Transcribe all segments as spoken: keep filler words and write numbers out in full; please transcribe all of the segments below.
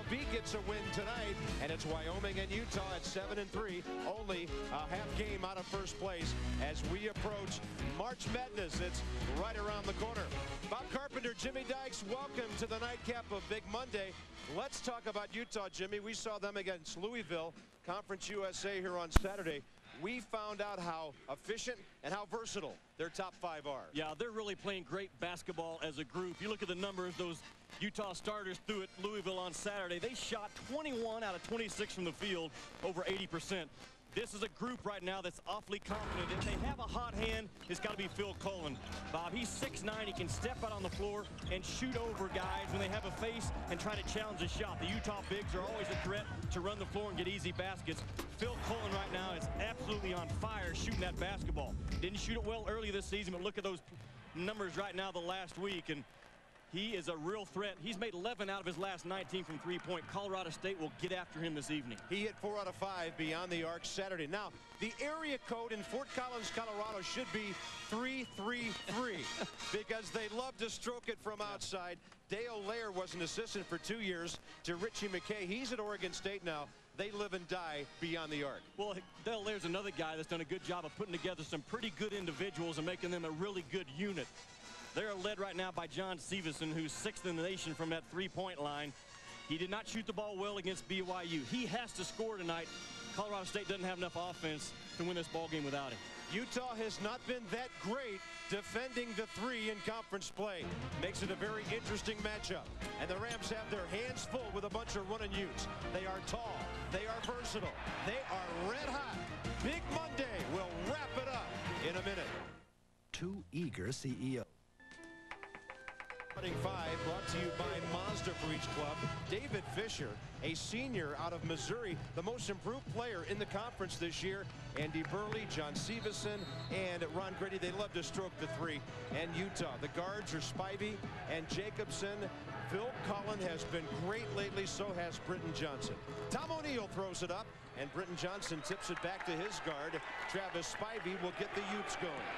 B gets a win tonight, and it's Wyoming and Utah at seven and three, only a half game out of first place as we approach March Madness. It's right around the corner. Bob Carpenter, Jimmy Dykes, welcome to the nightcap of Big Monday. Let's talk about Utah, Jimmy. We saw them against Louisville, Conference U S A here on Saturday. We found out how efficient and how versatile their top five are. Yeah, they're really playing great basketball as a group. You look at the numbers, those Utah starters threw at Louisville on Saturday. They shot twenty-one out of twenty-six from the field, over eighty percent. This is a group right now that's awfully confident. If they have a hot hand, it's got to be Phil Cullen. Bob, he's six nine. He can step out on the floor and shoot over guys when they have a face and try to challenge a shot. The Utah bigs are always a threat to run the floor and get easy baskets. Phil Cullen right now is absolutely on fire shooting that basketball. Didn't shoot it well early this season, but look at those numbers right now the last week. And he is a real threat. He's made eleven out of his last nineteen from three-point. Colorado State will get after him this evening. He hit four out of five beyond the arc Saturday. Now, the area code in Fort Collins, Colorado should be three three three because they love to stroke it from outside. Dale Lair was an assistant for two years to Richie McKay. He's at Oregon State now. They live and die beyond the arc. Well, Dale Lair's another guy that's done a good job of putting together some pretty good individuals and making them a really good unit. They're led right now by John Severson, who's sixth in the nation from that three-point line. He did not shoot the ball well against B Y U. He has to score tonight. Colorado State doesn't have enough offense to win this ball game without him. Utah has not been that great defending the three in conference play. Makes it a very interesting matchup. And the Rams have their hands full with a bunch of running Utes. They are tall. They are versatile. They are red hot. Big Monday. We'll wrap it up in a minute. Two eager C E Os. Five brought to you by Mazda for each club. David Fisher, a senior out of Missouri, the most improved player in the conference this year. Andy Burley, John Severson, and Ron Grady. They love to stroke the three. And Utah, the guards are Spivey and Jacobson. Phil Cullen has been great lately, so has Britton Johnson. Tom O'Neill throws it up, and Britton Johnson tips it back to his guard. Travis Spivey will get the Utes going.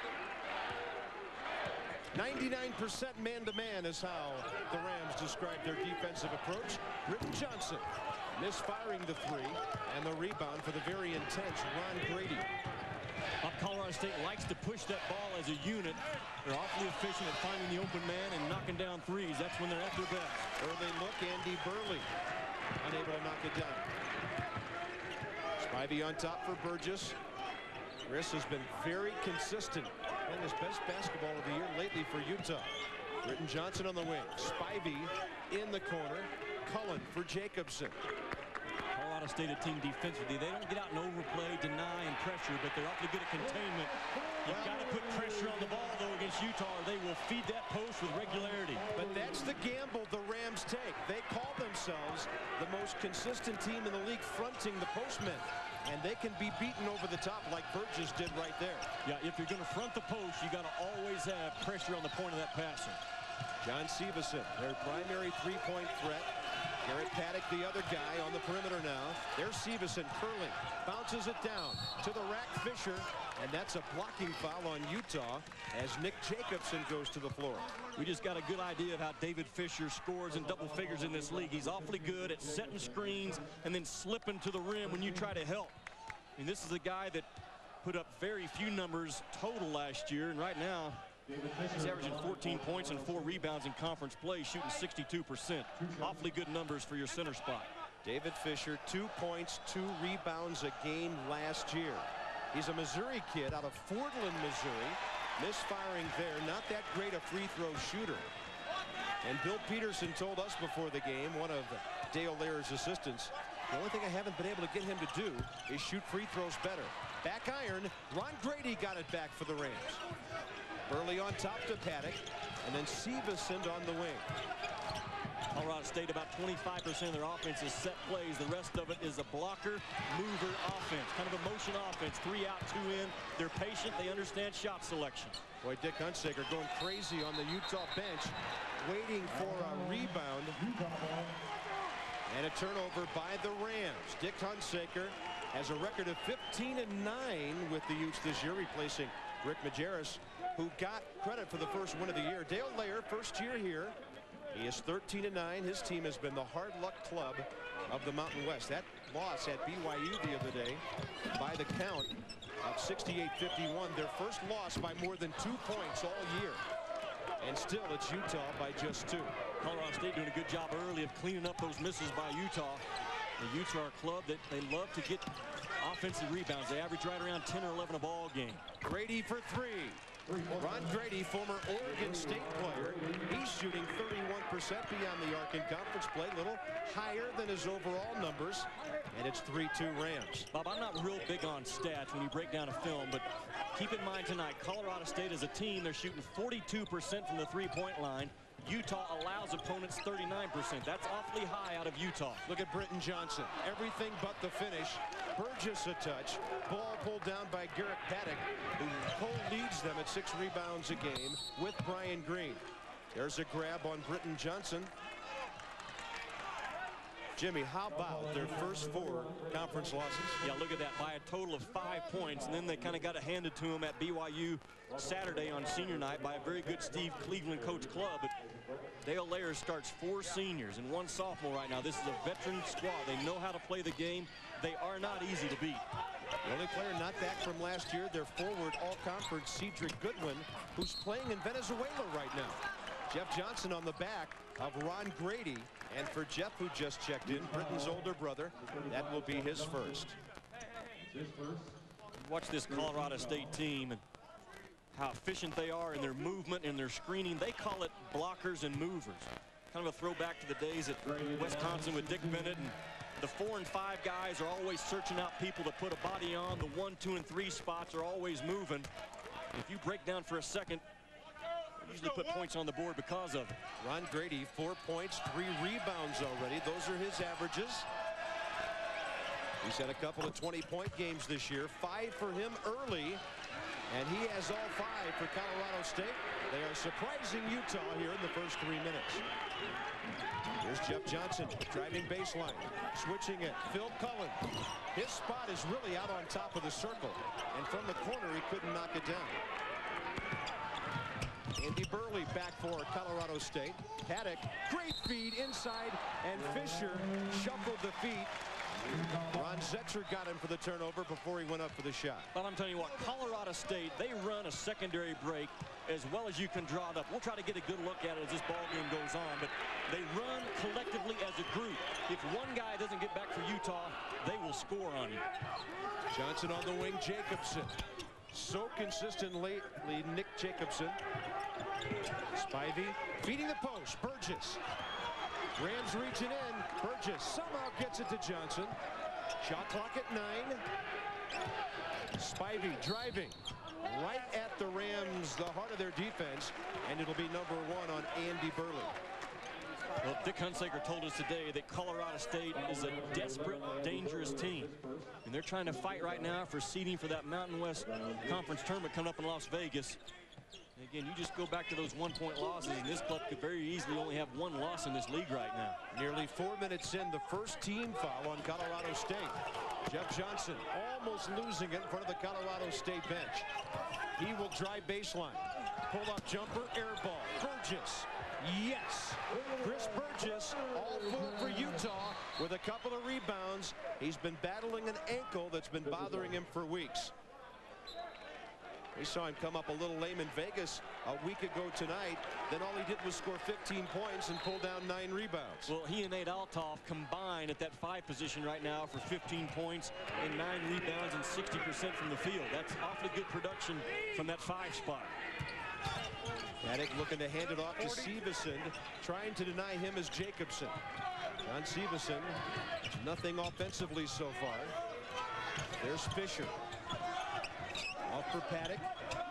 ninety-nine percent man-to-man is how the Rams describe their defensive approach. Britton Johnson misfiring the three, and the rebound for the very intense Ron Grady. Up Colorado State likes to push that ball as a unit. They're awfully efficient at finding the open man and knocking down threes. That's when they're at their best. Early look, Andy Burley unable to knock it down. Spivey on top for Burgess. Chris has been very consistent and his best basketball of the year lately for Utah. Britton Johnson on the wing. Spivey in the corner. Cullen for Jacobson. Colorado State a team defensively. They don't get out and overplay, deny, and pressure, but they're awfully good at containment. You've got to put pressure on the ball, though, against Utah, or they will feed that post with regularity. But that's the gamble the Rams take. They call themselves the most consistent team in the league fronting the postmen. And they can be beaten over the top like Burgess did right there. Yeah, if you're going to front the post, you got to always have pressure on the point of that passer. John Severson, their primary three-point threat. Garrett Paddock, the other guy on the perimeter now. There's Severson curling, bounces it down to the rack. Fisher, and that's a blocking foul on Utah as Nick Jacobson goes to the floor. We just got a good idea of how David Fisher scores in double figures in this league. He's awfully good at setting screens and then slipping to the rim when you try to help. And this is a guy that put up very few numbers total last year, and right now he's averaging fourteen points and four rebounds in conference play, shooting sixty-two percent. Awfully good numbers for your center spot. David Fisher, two points, two rebounds a game last year. He's a Missouri kid out of Fordland, Missouri. Misfiring there, not that great a free throw shooter. And Bill Peterson told us before the game, one of Dale Lair's assistants, the only thing I haven't been able to get him to do is shoot free throws better. Back iron, Ron Grady got it back for the Rams. Burley on top to Paddock, and then Severson on the wing. Colorado State, about twenty-five percent of their offense is set plays. The rest of it is a blocker, mover offense, kind of a motion offense. Three out, two in. They're patient. They understand shot selection. Boy, Dick Hunsaker going crazy on the Utah bench, waiting for a rebound. And a turnover by the Rams. Dick Hunsaker has a record of fifteen and nine with the Utes this year, replacing Rick Majerus, who got credit for the first win of the year. Dale Lair, first year here. He is thirteen and nine. His team has been the hard luck club of the Mountain West. That loss at B Y U the other day by the count of sixty-eight fifty-one. Their first loss by more than two points all year. And still it's Utah by just two. Colorado State doing a good job early of cleaning up those misses by Utah. The Utes are a club that they love to get offensive rebounds. They average right around ten or eleven a ball game. Grady for three. Ron Grady, former Oregon State player. He's shooting thirty-one percent beyond the arc in conference play. A little higher than his overall numbers. And it's three two Rams. Bob, I'm not real big on stats when you break down a film, but keep in mind tonight, Colorado State as a team, they're shooting forty-two percent from the three-point line. Utah allows opponents thirty-nine percent. That's awfully high out of Utah. Look at Britton Johnson. Everything but the finish. Burgess a touch. Ball pulled down by Garrett Paddock, who co-leads them at six rebounds a game with Brian Green. There's a grab on Britton Johnson. Jimmy, how about their first four conference losses? Yeah, look at that, by a total of five points, and then they kind of got it handed to them at B Y U Saturday on senior night by a very good Steve Cleveland coach club. But Dale Layer starts four seniors and one sophomore right now. This is a veteran squad. They know how to play the game. They are not easy to beat. The only player not back from last year, their forward all-conference Cedric Goodwin, who's playing in Venezuela right now. Jeff Johnson on the back of Ron Grady. And for Jeff, who just checked in, Britton's older brother, that will be his first. Watch this Colorado State team and how efficient they are in their movement and their screening. They call it blockers and movers. Kind of a throwback to the days at Wisconsin with Dick Bennett. And the four and five guys are always searching out people to put a body on. The one, two, and three spots are always moving. If you break down for a second, usually put points on the board because of it. Ron Grady, four points, three rebounds already. Those are his averages. He's had a couple of twenty-point games this year. Five for him early, and he has all five for Colorado State. They are surprising Utah here in the first three minutes. Here's Jeff Johnson driving baseline, switching it. Phil Cullen. His spot is really out on top of the circle, and from the corner he couldn't knock it down. Andy Burley back for Colorado State. Paddock, great feed inside, and Fisher shuffled the feet. Ron Zetzer got him for the turnover before he went up for the shot. But I'm telling you what, Colorado State, they run a secondary break as well as you can draw it up. We'll try to get a good look at it as this ball game goes on, but they run collectively as a group. If one guy doesn't get back for Utah, they will score on you. Johnson on the wing, Jacobson. So consistent lately, Nick Jacobson. Spivey feeding the post. Burgess. Rams reaching in. Burgess somehow gets it to Johnson. Shot clock at nine. Spivey driving right at the Rams, the heart of their defense, and it'll be number one on Andy Burley. Well, Dick Hunsaker told us today that Colorado State is a desperate, dangerous team. And they're trying to fight right now for seeding for that Mountain West Conference tournament coming up in Las Vegas. And again, you just go back to those one-point losses, and this club could very easily only have one loss in this league right now. Nearly four minutes in, the first team foul on Colorado State. Jeff Johnson almost losing it in front of the Colorado State bench. He will drive baseline. Pull-up jumper, air ball. Burgess. Yes. Chris Burgess, all four for Utah with a couple of rebounds. He's been battling an ankle that's been bothering him for weeks. We saw him come up a little lame in Vegas a week ago tonight. Then all he did was score fifteen points and pull down nine rebounds. Well, he and Nate Althoff combine at that five position right now for fifteen points and nine rebounds and sixty percent from the field. That's awfully good production from that five spot. Paddock looking to hand it off to Severson, trying to deny him as Jacobson. John Severson, nothing offensively so far. There's Fisher. Off for Paddock.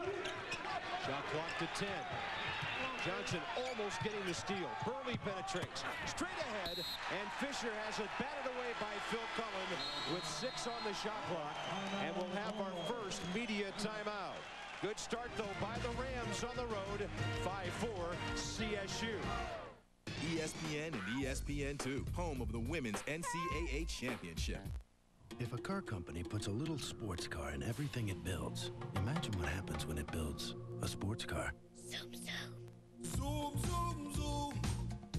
Shot clock to ten. Johnson almost getting the steal. Burley penetrates straight ahead, and Fisher has it batted away by Phil Cullen with six on the shot clock, and we'll have our first media timeout. Good start, though, by the Rams on the road. five four C S U. E S P N and E S P N two, home of the Women's N C A A Championship. If a car company puts a little sports car in everything it builds, imagine what happens when it builds a sports car. Zoom, zoom. Zoom, zoom, zoom.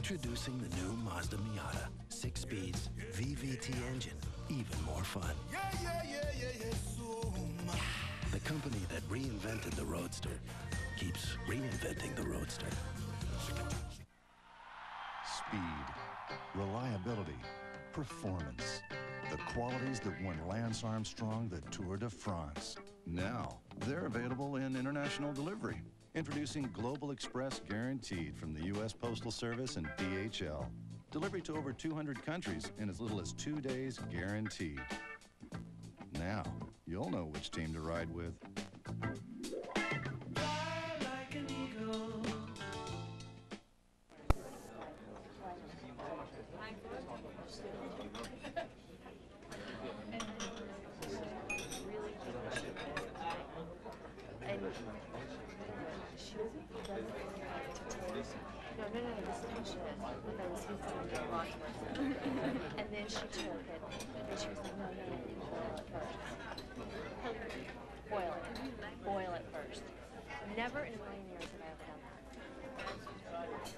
Introducing the new Mazda Miata. Six speeds, V V T engine, even more fun. Yeah, yeah, yeah, yeah, yeah, so much. The company that reinvented the Roadster keeps reinventing the Roadster. Speed, reliability, performance. The qualities that won Lance Armstrong the Tour de France. Now, they're available in international delivery. Introducing Global Express Guaranteed from the U S Postal Service and D H L. Delivery to over two hundred countries in as little as two days guaranteed. Now, you'll know which team to ride with. Like an eagle. No, no, no, this time she was. That was his doing it wrong. And then she took it, and then she was like, no, no, no, boil it first. Boil it. Boil it first. Never in a million years have I ever done that.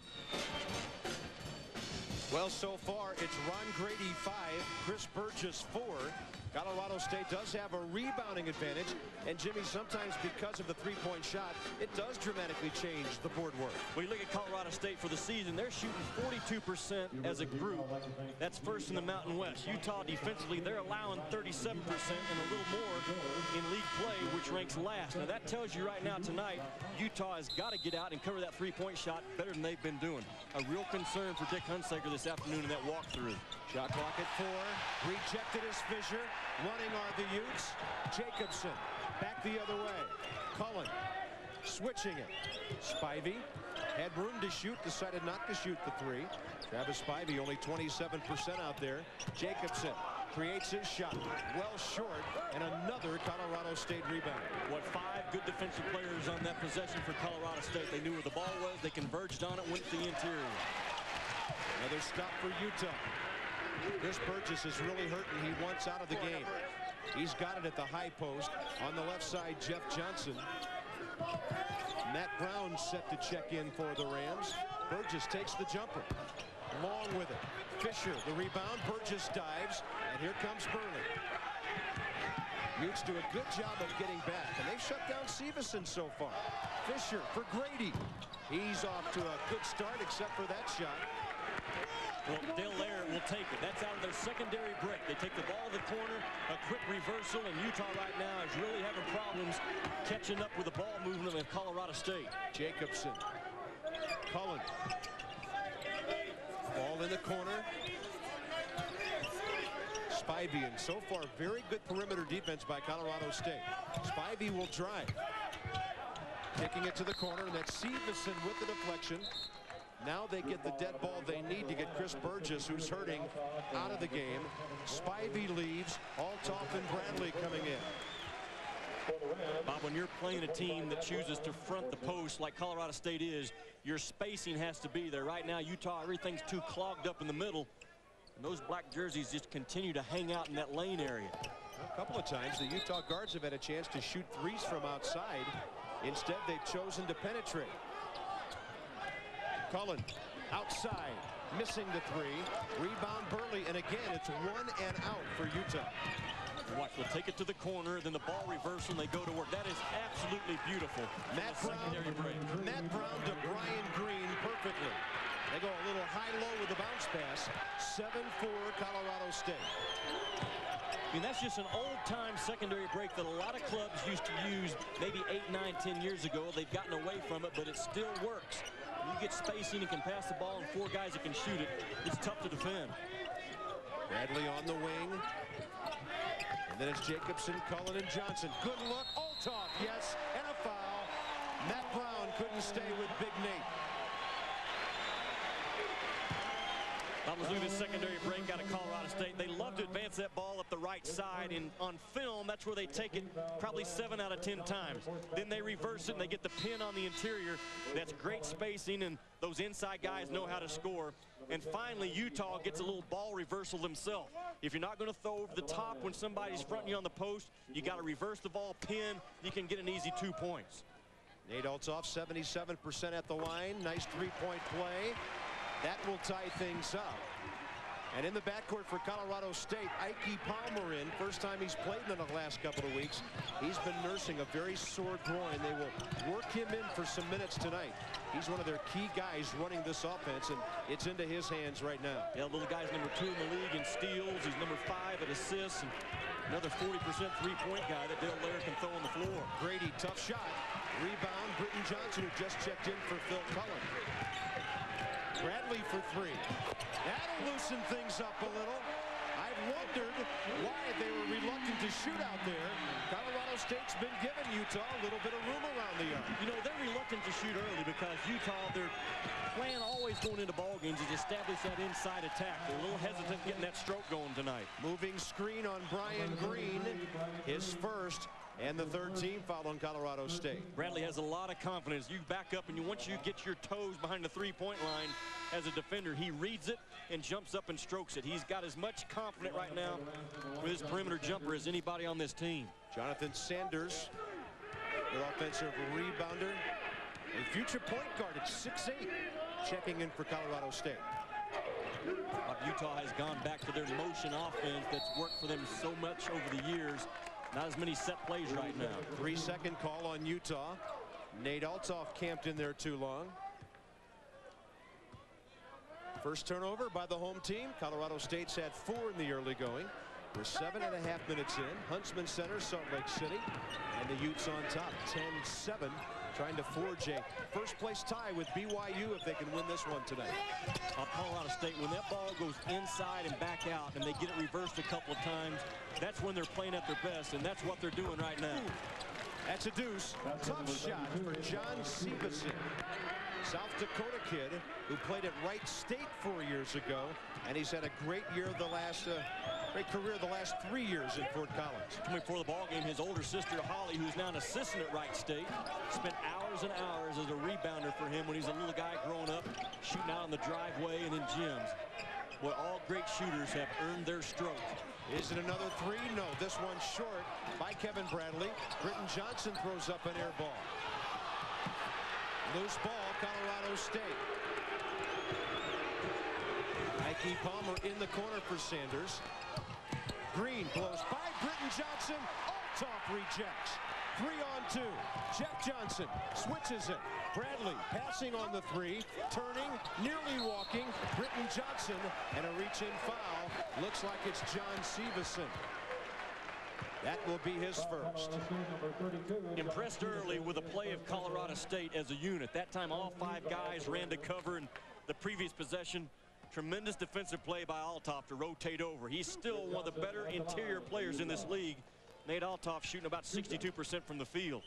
Well, so far, it's Ron Grady five, Chris Burgess four. Colorado State does have a rebounding advantage, and Jimmy, sometimes because of the three-point shot, it does dramatically change the board work. When you look at Colorado State for the season, they're shooting forty-two percent as a group. That's first in the Mountain West. Utah defensively, they're allowing thirty-seven percent and a little more in league play, which ranks last. Now that tells you right now tonight, Utah has got to get out and cover that three-point shot better than they've been doing. A real concern for Dick Hunsaker this afternoon in that walkthrough. Shot clock at four. Rejected as Fisher. Running are the Utes. Jacobson back the other way. Cullen switching it. Spivey had room to shoot, decided not to shoot the three. Travis Spivey only twenty-seven percent out there. Jacobson creates his shot. Well short, and another Colorado State rebound. What, five good defensive players on that possession for Colorado State. They knew where the ball was. They converged on it, went to the interior. Another stop for Utah. Chris Burgess is really hurting. He wants out of the game. He's got it at the high post. On the left side, Jeff Johnson. Matt Brown set to check in for the Rams. Burgess takes the jumper. Long with it. Fisher, the rebound. Burgess dives, and here comes Burley. Utes do a good job of getting back, and they've shut down Severson so far. Fisher for Grady. He's off to a good start, except for that shot. Well, Dale Lair will take it. That's out of their secondary break. They take the ball to the corner, a quick reversal, and Utah right now is really having problems catching up with the ball movement of Colorado State. Jacobson. Cullen. Ball in the corner. Spivey, and so far, very good perimeter defense by Colorado State. Spivey will drive. Taking it to the corner, and that's Severson with the deflection. Now they get the dead ball they need to get Chris Burgess, who's hurting, out of the game. Spivey leaves. Althoff and Bradley coming in. Bob, when you're playing a team that chooses to front the post like Colorado State is, your spacing has to be there. Right now, Utah, everything's too clogged up in the middle. And those black jerseys just continue to hang out in that lane area. A couple of times, the Utah guards have had a chance to shoot threes from outside. Instead, they've chosen to penetrate. Cullen outside, missing the three. Rebound Burley, and again, it's one and out for Utah. Watch, we'll take it to the corner, then the ball reversal, and they go to work. That is absolutely beautiful. Matt Brown, Matt Brown to Brian Green perfectly. They go a little high-low with the bounce pass. seven four Colorado State. I mean, that's just an old-time secondary break that a lot of clubs used to use maybe eight, nine, ten years ago. They've gotten away from it, but it still works. When you get spacing and can pass the ball and four guys that can shoot it, it's tough to defend. Bradley on the wing. And then it's Jacobson, Cullen, and Johnson. Good look. Althoff, yes, and a foul. Matt Brown couldn't stay with Big Nate. I was looking at the secondary break out of Colorado State. They love to advance that ball up the right side, and on film, that's where they take it probably seven out of ten times. Then they reverse it, and they get the pin on the interior. That's great spacing, and those inside guys know how to score. And finally, Utah gets a little ball reversal themselves. If you're not going to throw over the top when somebody's fronting you on the post, you got to reverse the ball, pin. You can get an easy two points. Nate Althoff, seventy-seven percent at the line. Nice three-point play. That will tie things up. And in the backcourt for Colorado State, Ike Palmer in. First time he's played in the last couple of weeks. He's been nursing a very sore groin. They will work him in for some minutes tonight. He's one of their key guys running this offense, and it's into his hands right now. Yeah, little guy's number two in the league in steals. He's number five at assists. And another forty percent three-point guy that Dale Lair can throw on the floor. Grady, tough shot. Rebound, Britton Johnson, who just checked in for Phil Cullen. Bradley for three. That'll loosen things up a little. I've wondered why they were reluctant to shoot out there. Colorado State's been giving Utah a little bit of room around the arc. You know, they're reluctant to shoot early because Utah, their plan always going into ball games is establish that inside attack. They're a little hesitant getting that stroke going tonight. Moving screen on Brian Green, his first. And the third team foul on Colorado State. Bradley has a lot of confidence. You back up, and you once you get your toes behind the three-point line as a defender, he reads it and jumps up and strokes it. He's got as much confidence right now with his perimeter jumper as anybody on this team. Jonathan Sanders, their offensive rebounder, a future point guard at six eight, checking in for Colorado State. But Utah has gone back to their motion offense that's worked for them so much over the years. Not as many set plays right now. Three second call on Utah. Nate Althoff camped in there too long. First turnover by the home team. Colorado State's had four in the early going. We're seven and a half minutes in. Huntsman Center, Salt Lake City. And the Utes on top, ten seven. Trying to forge a first place tie with B Y U if they can win this one tonight. Uh, Colorado State, when that ball goes inside and back out and they get it reversed a couple of times, that's when they're playing at their best, and that's what they're doing right now. That's a deuce. Tough shot for Jon Severson. South Dakota kid who played at Wright State four years ago, and he's had a great year the last uh, great career the last three years in Fort Collins. Coming before the ball game, his older sister Holly, who's now an assistant at Wright State, spent hours and hours as a rebounder for him when he's a little guy growing up, shooting out on the driveway and in gyms. Boy, all great shooters have earned their stroke. Is it another three? No, this one's short by Kevin Bradley. Britton Johnson throws up an air ball. Loose ball, Colorado State. Ike Palmer in the corner for Sanders. Green blows by Britton Johnson. Althoff rejects. Three on two. Jeff Johnson switches it. Bradley passing on the three, turning, nearly walking. Britton Johnson, and a reach-in foul. Looks like it's Jon Severson. That will be his first. Impressed early with the play of Colorado State as a unit. That time all five guys ran to cover, and the previous possession, tremendous defensive play by Althoff to rotate over. He's still one of the better interior players in this league. Nate Althoff shooting about sixty-two percent from the field.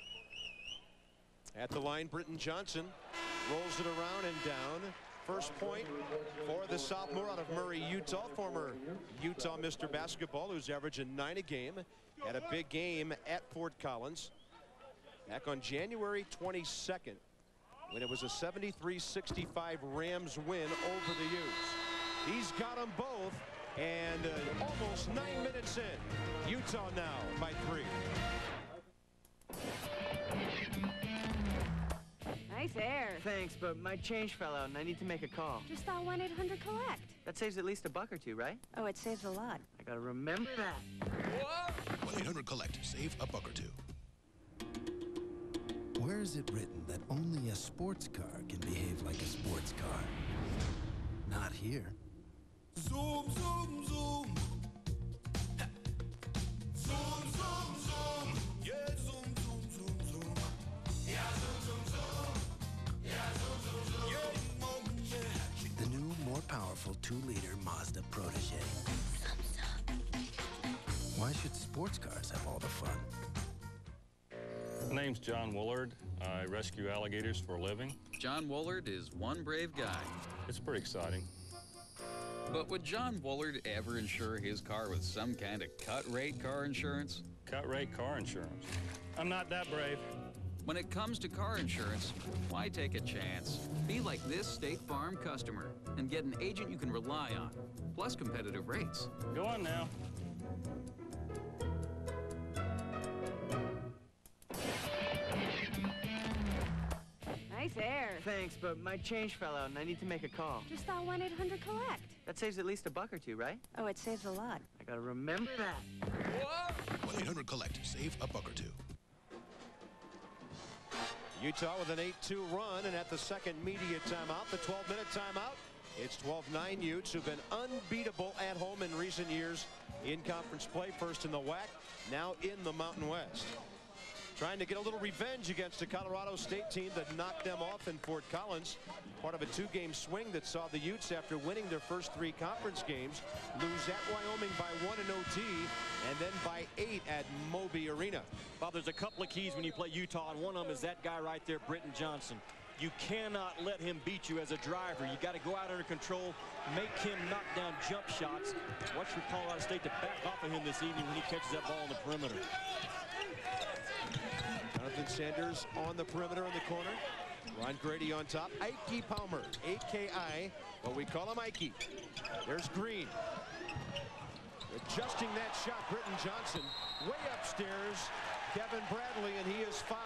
At the line, Britton Johnson rolls it around and down. First point for the sophomore out of Murray, Utah. Former Utah Mister Basketball, who's averaging nine a game. Had a big game at Fort Collins back on January twenty-second when it was a seventy-three sixty-five Rams win over the Utes. He's got them both, and uh, almost nine minutes in. Utah now by three. Nice air. Thanks, but my change fell out and I need to make a call. Just dial one eight hundred collect. That saves at least a buck or two, right? Oh, it saves a lot. I gotta remember that. one eight hundred collect. Save a buck or two. Where is it written that only a sports car can behave like a sports car? Not here. Zoom, zoom, zoom. Zoom, zoom, zoom. Yeah, zoom, zoom, zoom, zoom. Yeah, zoom, zoom, zoom. Yeah, zoom, zoom, zoom. Yeah, mom, yeah. The new, more powerful two liter Mazda Protege. Why should sports cars have all the fun? My name's John Woolard. I rescue alligators for a living. John Woolard is one brave guy. It's pretty exciting. But would John Woolard ever insure his car with some kind of cut-rate car insurance? Cut-rate car insurance? I'm not that brave. When it comes to car insurance, why take a chance? Be like this State Farm customer and get an agent you can rely on, plus competitive rates. Go on now. Nice air. Thanks, but my change fell out and I need to make a call. Just dial one eight hundred collect. That saves at least a buck or two, right? Oh, it saves a lot. I gotta remember that. one eight hundred collect. Save a buck or two. Utah with an eight two run, and at the second media timeout, the twelve minute timeout, it's twelve nine Utes, who've been unbeatable at home in recent years in conference play. First in the W A C, now in the Mountain West. Trying to get a little revenge against a Colorado State team that knocked them off in Fort Collins. Part of a two-game swing that saw the Utes, after winning their first three conference games, lose at Wyoming by one in O T and then by eight at Moby Arena. Bob, there's a couple of keys when you play Utah, and one of them is that guy right there, Britton Johnson. You cannot let him beat you as a driver. You got to go out under control, make him knock down jump shots. Watch for Colorado State to back off of him this evening when he catches that ball on the perimeter. Jonathan Sanders on the perimeter in the corner. Ron Grady on top. Ike Palmer, A K I, but we call him Ike. There's Green. Adjusting that shot, Britton Johnson. Way upstairs, Kevin Bradley, and he is fouled.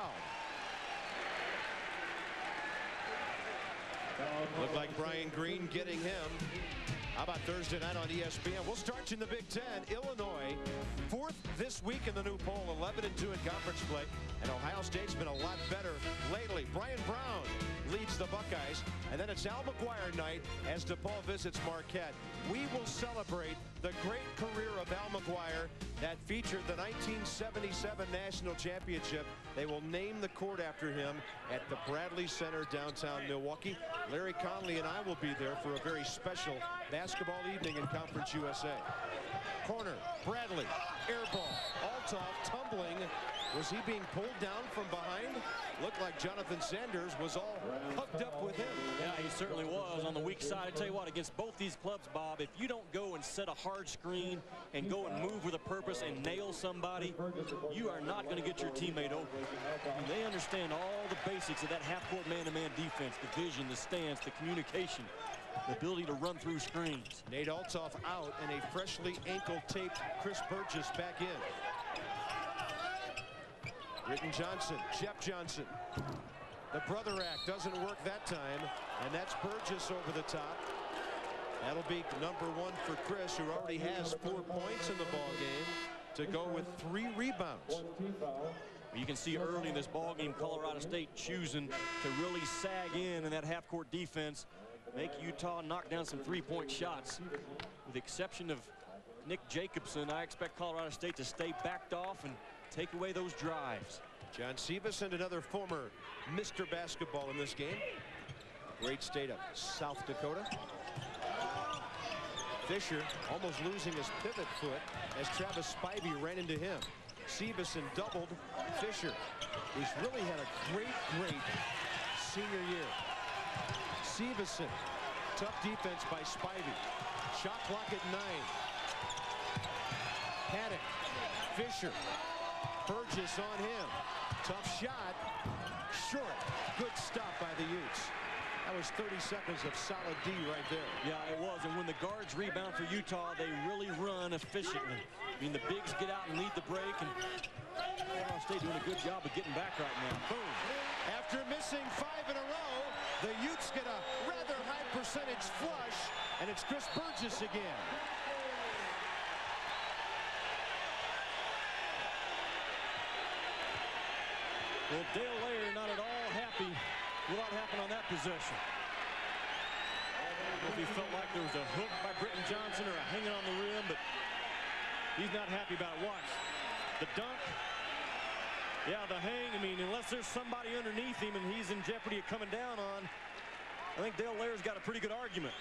Looked like Brian Green getting him. How about Thursday night on E S P N? We'll start you in the Big Ten. Illinois, fourth this week in the new poll, eleven and two in conference play. And Ohio State's been a lot better lately. Brian Brown leads the Buckeyes. And then it's Al McGuire night as DePaul visits Marquette. We will celebrate the great career of Al McGuire that featured the nineteen seventy-seven National Championship. They will name the court after him at the Bradley Center, downtown Milwaukee. Larry Conley and I will be there for a very special basketball evening in Conference U S A. Corner, Bradley, air ball, Althoff tumbling. Was he being pulled down from behind? Looked like Jonathan Sanders was all hooked up with him. Yeah, he certainly was on the weak side. I tell you what, against both these clubs, Bob, if you don't go and set a hard screen and go and move with a purpose and nail somebody, you are not going to get your teammate open. I mean, they understand all the basics of that half-court man-to-man defense, the vision, the stance, the communication, the ability to run through screens. Nate Althoff out, and a freshly ankle-taped Chris Burgess back in. Britton Johnson, Jeff Johnson. The brother act doesn't work that time, and that's Burgess over the top. That'll be number one for Chris, who already has four points in the ball game, to go with three rebounds. You can see early in this ball game, Colorado State choosing to really sag in in that half-court defense, make Utah knock down some three-point shots. With the exception of Nick Jacobson, I expect Colorado State to stay backed off and take away those drives. John Severson, another former Mister Basketball in this game. Great state of South Dakota. Fisher almost losing his pivot foot as Travis Spivey ran into him. Severson doubled Fisher, who's really had a great, great senior year. Severson, tough defense by Spivey. Shot clock at nine. Paddock, Fisher, Burgess on him. Tough shot. Short. Good stop by the Utes. That was thirty seconds of solid D right there. Yeah, it was. And when the guards rebound for Utah, they really run efficiently. I mean, the bigs get out and lead the break, and Colorado State doing a good job of getting back right now. Boom. After missing five in a row, the Utes get a rather high percentage flush, and it's Chris Burgess again. Well, Dale Layer not at all happy with what happened on that possession. If he felt like there was a hook by Britton Johnson or a hanging on the rim, but he's not happy about it. Watch. The dunk. Yeah, the hang. I mean, unless there's somebody underneath him and he's in jeopardy of coming down on, I think Dale Layer's got a pretty good argument.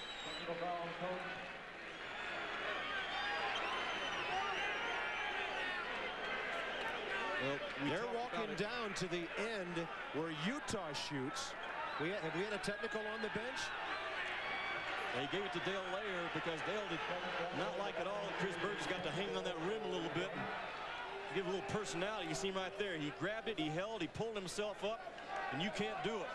Well, they're walking down to the end where Utah shoots. We had, have we had a technical on the bench? They gave it to Dale Layer because Dale did not like at all. Chris Burgess got to hang on that rim a little bit and give a little personality. You see him right there. He grabbed it, he held, he pulled himself up, and you can't do it.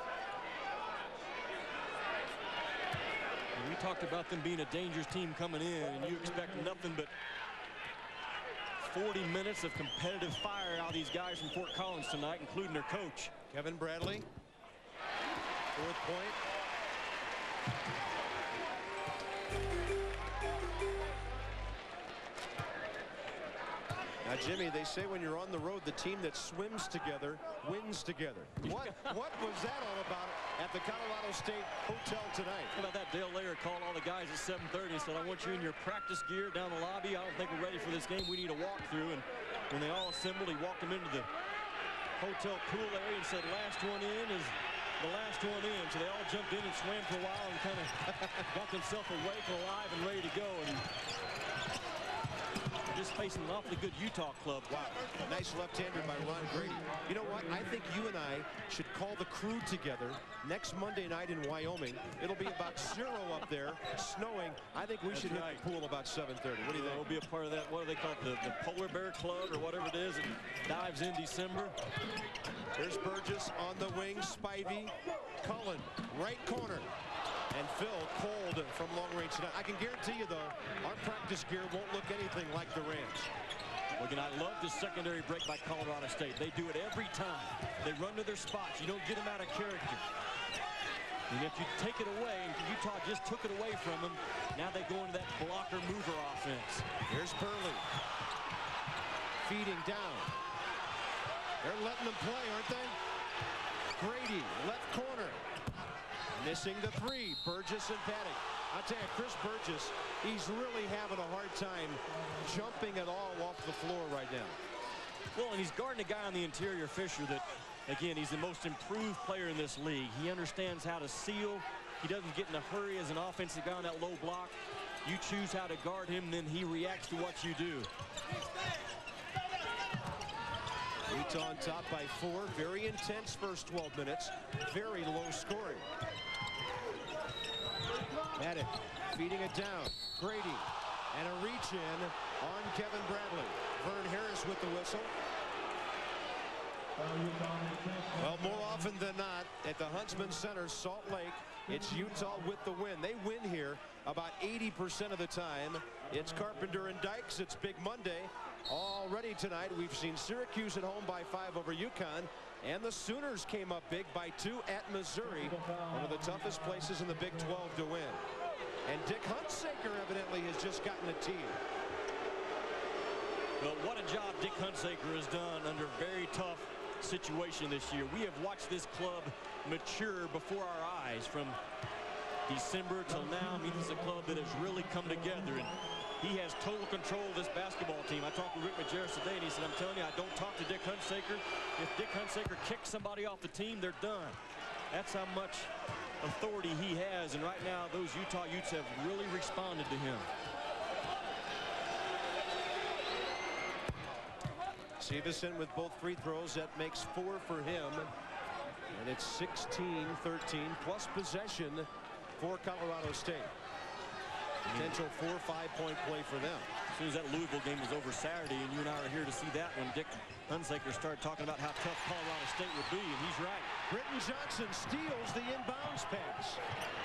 And we talked about them being a dangerous team coming in, and you expect nothing but forty minutes of competitive fire out of these guys from Fort Collins tonight, including their coach. Kevin Bradley. Fourth point. Now, Jimmy, they say when you're on the road, the team that swims together wins together. What what was that all about at the Colorado State Hotel tonight? How about that? Dale Layer called all the guys at seven thirty and said, I want you in your practice gear down the lobby. I don't think we're ready for this game. We need a walkthrough. And when they all assembled, he walked them into the hotel pool area and said, last one in is the last one in. So they all jumped in and swam for a while and kind of got themselves awake and alive and ready to go. And just facing an awfully good Utah club. Wow, nice left-hander by Ron Grady. You know what? I think you and I should call the crew together next Monday night in Wyoming. It'll be about zero up there, snowing. I think we That's should right. hit the pool about seven thirty. What do you think? We'll be a part of that. What do they call it? The, the Polar Bear Club or whatever it is. It dives in December. Here's Burgess on the wing. Spivey, Cullen, right corner. And Phil cold from long range tonight. I can guarantee you, though, our practice gear won't look anything like the Rams. Look, and I love the secondary break by Colorado State. They do it every time. They run to their spots. You don't get them out of character. And if you take it away, Utah just took it away from them. Now they go into that blocker mover offense. Here's Burley. Feeding down. They're letting them play, aren't they? Grady, left corner. Missing the three. Burgess and Paddock. I'll tell you, Chris Burgess, he's really having a hard time jumping at all off the floor right now. Well, and he's guarding a guy on the interior, Fisher, that, again, he's the most improved player in this league. He understands how to seal. He doesn't get in a hurry as an offensive guy on that low block. You choose how to guard him, then he reacts to what you do. Utah on top by four. Very intense first twelve minutes. Very low scoring. Maddox feeding it down. Grady. And a reach in on Kevin Bradley. Vern Harris with the whistle. Well, more often than not, at the Huntsman Center, Salt Lake, it's Utah with the win. They win here about eighty percent of the time. It's Carpenter and Dykes. It's Big Monday. Already tonight, we've seen Syracuse at home by five over UConn. And the Sooners came up big by two at Missouri, one of the toughest places in the Big twelve to win. And Dick Hunsaker evidently has just gotten a tee. Well, what a job Dick Hunsaker has done under a very tough situation this year. We have watched this club mature before our eyes from December till now. I mean, this is a club that has really come together, and he has total control of this basketball team. I talked to Rick Majerus today, and he said, I'm telling you, I don't talk to Dick Hunsaker. If Dick Hunsaker kicks somebody off the team, they're done. That's how much authority he has, and right now, those Utah Utes have really responded to him. Severson with both free throws. That makes four for him. And it's sixteen thirteen plus possession for Colorado State. Potential four or five point play for them. As soon as that Louisville game was over Saturday, and you and I are here to see that when Dick Hunsaker started talking about how tough Colorado State would be, and he's right. Britton Johnson steals the inbounds pass.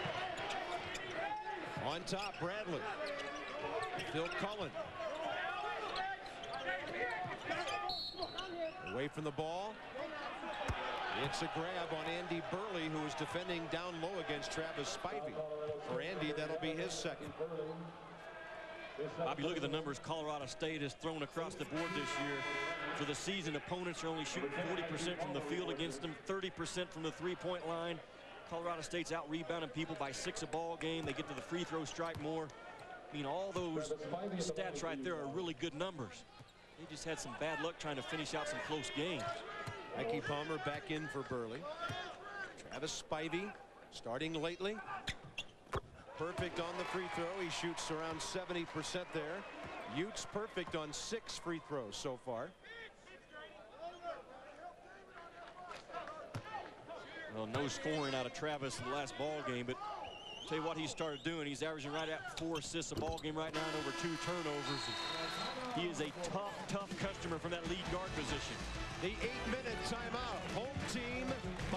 On top, Bradley. Phil Cullen. Away from the ball. It's a grab on Andy Burley, who is defending down low against Travis Spivey. For Andy, that'll be his second. Bobby, look at the numbers Colorado State has thrown across the board this year. For the season, opponents are only shooting forty percent from the field against them, thirty percent from the three-point line. Colorado State's out-rebounding people by six a ball game. They get to the free throw strike more. I mean, all those stats right there are really good numbers. They just had some bad luck trying to finish out some close games. Mikey Palmer back in for Burley. Travis Spivey starting lately. Perfect on the free throw. He shoots around seventy percent there. Utes perfect on six free throws so far. Well, no scoring out of Travis in the last ball game, but tell you what he started doing. He's averaging right at four assists a ball game right now and over two turnovers. He is a tough, tough customer from that lead guard position. The eight-minute timeout. Home team by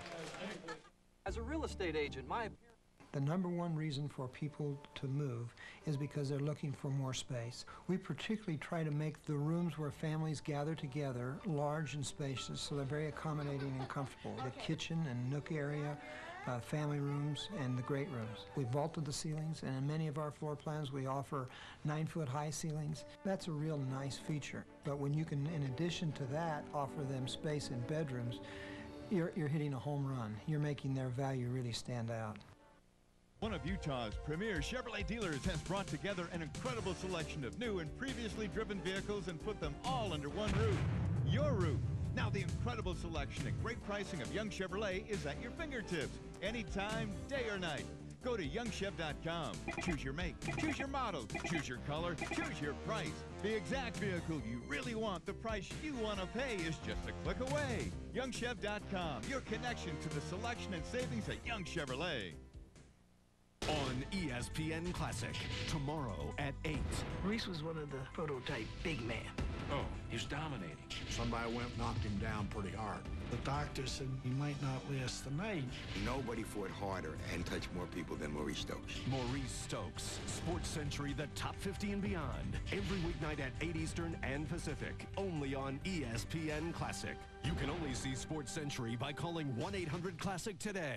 five. As a real estate agent, my the number one reason for people to move is because they're looking for more space. We particularly try to make the rooms where families gather together large and spacious, so they're very accommodating and comfortable. The kitchen and nook area, Uh, family rooms, and the great rooms. We vaulted the ceilings, and in many of our floor plans we offer nine-foot high ceilings. That's a real nice feature. But when you can, in addition to that, offer them space in bedrooms, you're, you're hitting a home run. You're making their value really stand out. One of Utah's premier Chevrolet dealers has brought together an incredible selection of new and previously driven vehicles and put them all under one roof. Your roof. Now the incredible selection and great pricing of Young Chevrolet is at your fingertips, anytime, day or night. Go to young chev dot com. Choose your make, choose your model, choose your color, choose your price. The exact vehicle you really want, the price you want to pay is just a click away. young chev dot com, your connection to the selection and savings at Young Chevrolet. On E S P N Classic, tomorrow at eight. Reese was one of the prototype big men. Oh, he's dominating. Somebody went and knocked him down pretty hard. The doctor said he might not last the night. Nobody fought harder and touched more people than Maurice Stokes. Maurice Stokes, Sports Century, the top fifty and beyond. Every weeknight at eight Eastern and Pacific, only on E S P N Classic. You can only see Sports Century by calling one eight hundred classic today.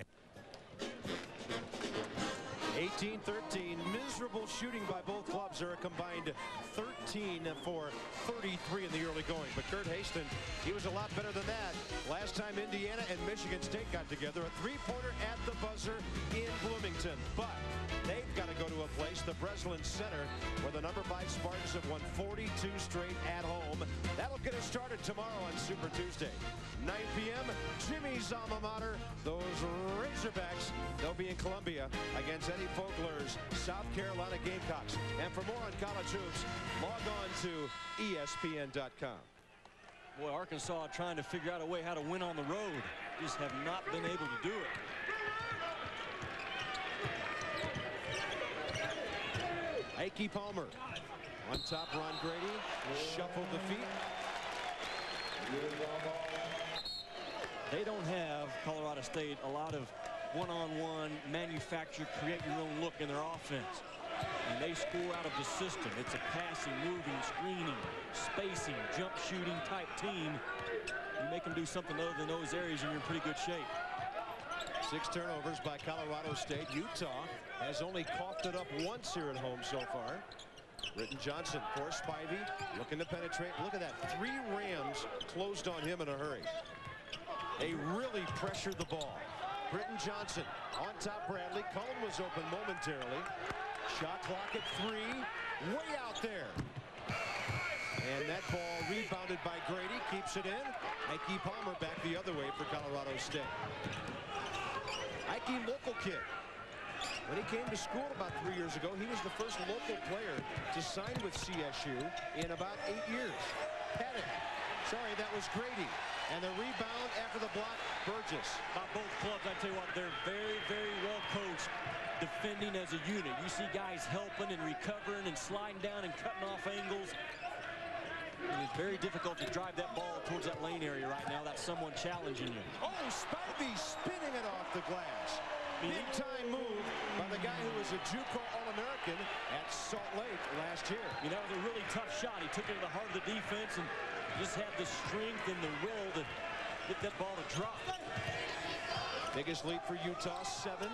eighteen thirteen, miserable shooting by both clubs. Are a combined thirteen for thirty-three in the early going. But Kurt Haston, he was a lot better than that. Last time Indiana and Michigan State got together, a three-pointer at the buzzer in Bloomington. But they've got to go to a place, the Breslin Center, where the number five Spartans have won forty-two straight at home. That'll get us started tomorrow on Super Tuesday. nine p m, Jimmy's alma mater, those Razorbacks. They'll be in Columbia against Eddie Fogler's South Carolina Gamecocks. And for more on college hoops, log on to E S P N dot com. Boy, Arkansas trying to figure out a way how to win on the road. Just have not been able to do it. Ike Palmer on top. Ron Grady shuffled the feet. They don't have, Colorado State, a lot of one-on-one, manufacture, create your own look in their offense. And they score out of the system. It's a passing, moving, screening, spacing, jump shooting type team. You make them do something other than those areas and you're in pretty good shape. Six turnovers by Colorado State. Utah has only coughed it up once here at home so far. Britton Johnson for Spivey, looking to penetrate. Look at that. Three Rams closed on him in a hurry. They really pressured the ball. Britton Johnson on top. Bradley. Cullen was open momentarily. Shot clock at three. Way out there. And that ball rebounded by Grady. Keeps it in. Ike Palmer back the other way for Colorado State. Ike, local kid. When he came to school about three years ago, he was the first local player to sign with C S U in about eight years. Pettit. Sorry, that was Grady. And the rebound after the block, Burgess. By both clubs, I tell you what, they're very, very well coached defending as a unit. You see guys helping and recovering and sliding down and cutting off angles. And it's very difficult to drive that ball towards that lane area right now. That's someone challenging you. Oh, Spivey spinning it off the glass. Big time move by the guy who was a JUCO All-American at Salt Lake last year. You know, that was a really tough shot. He took it to the heart of the defense and just had the strength and the will to get that ball to drop. Biggest lead for Utah, seven.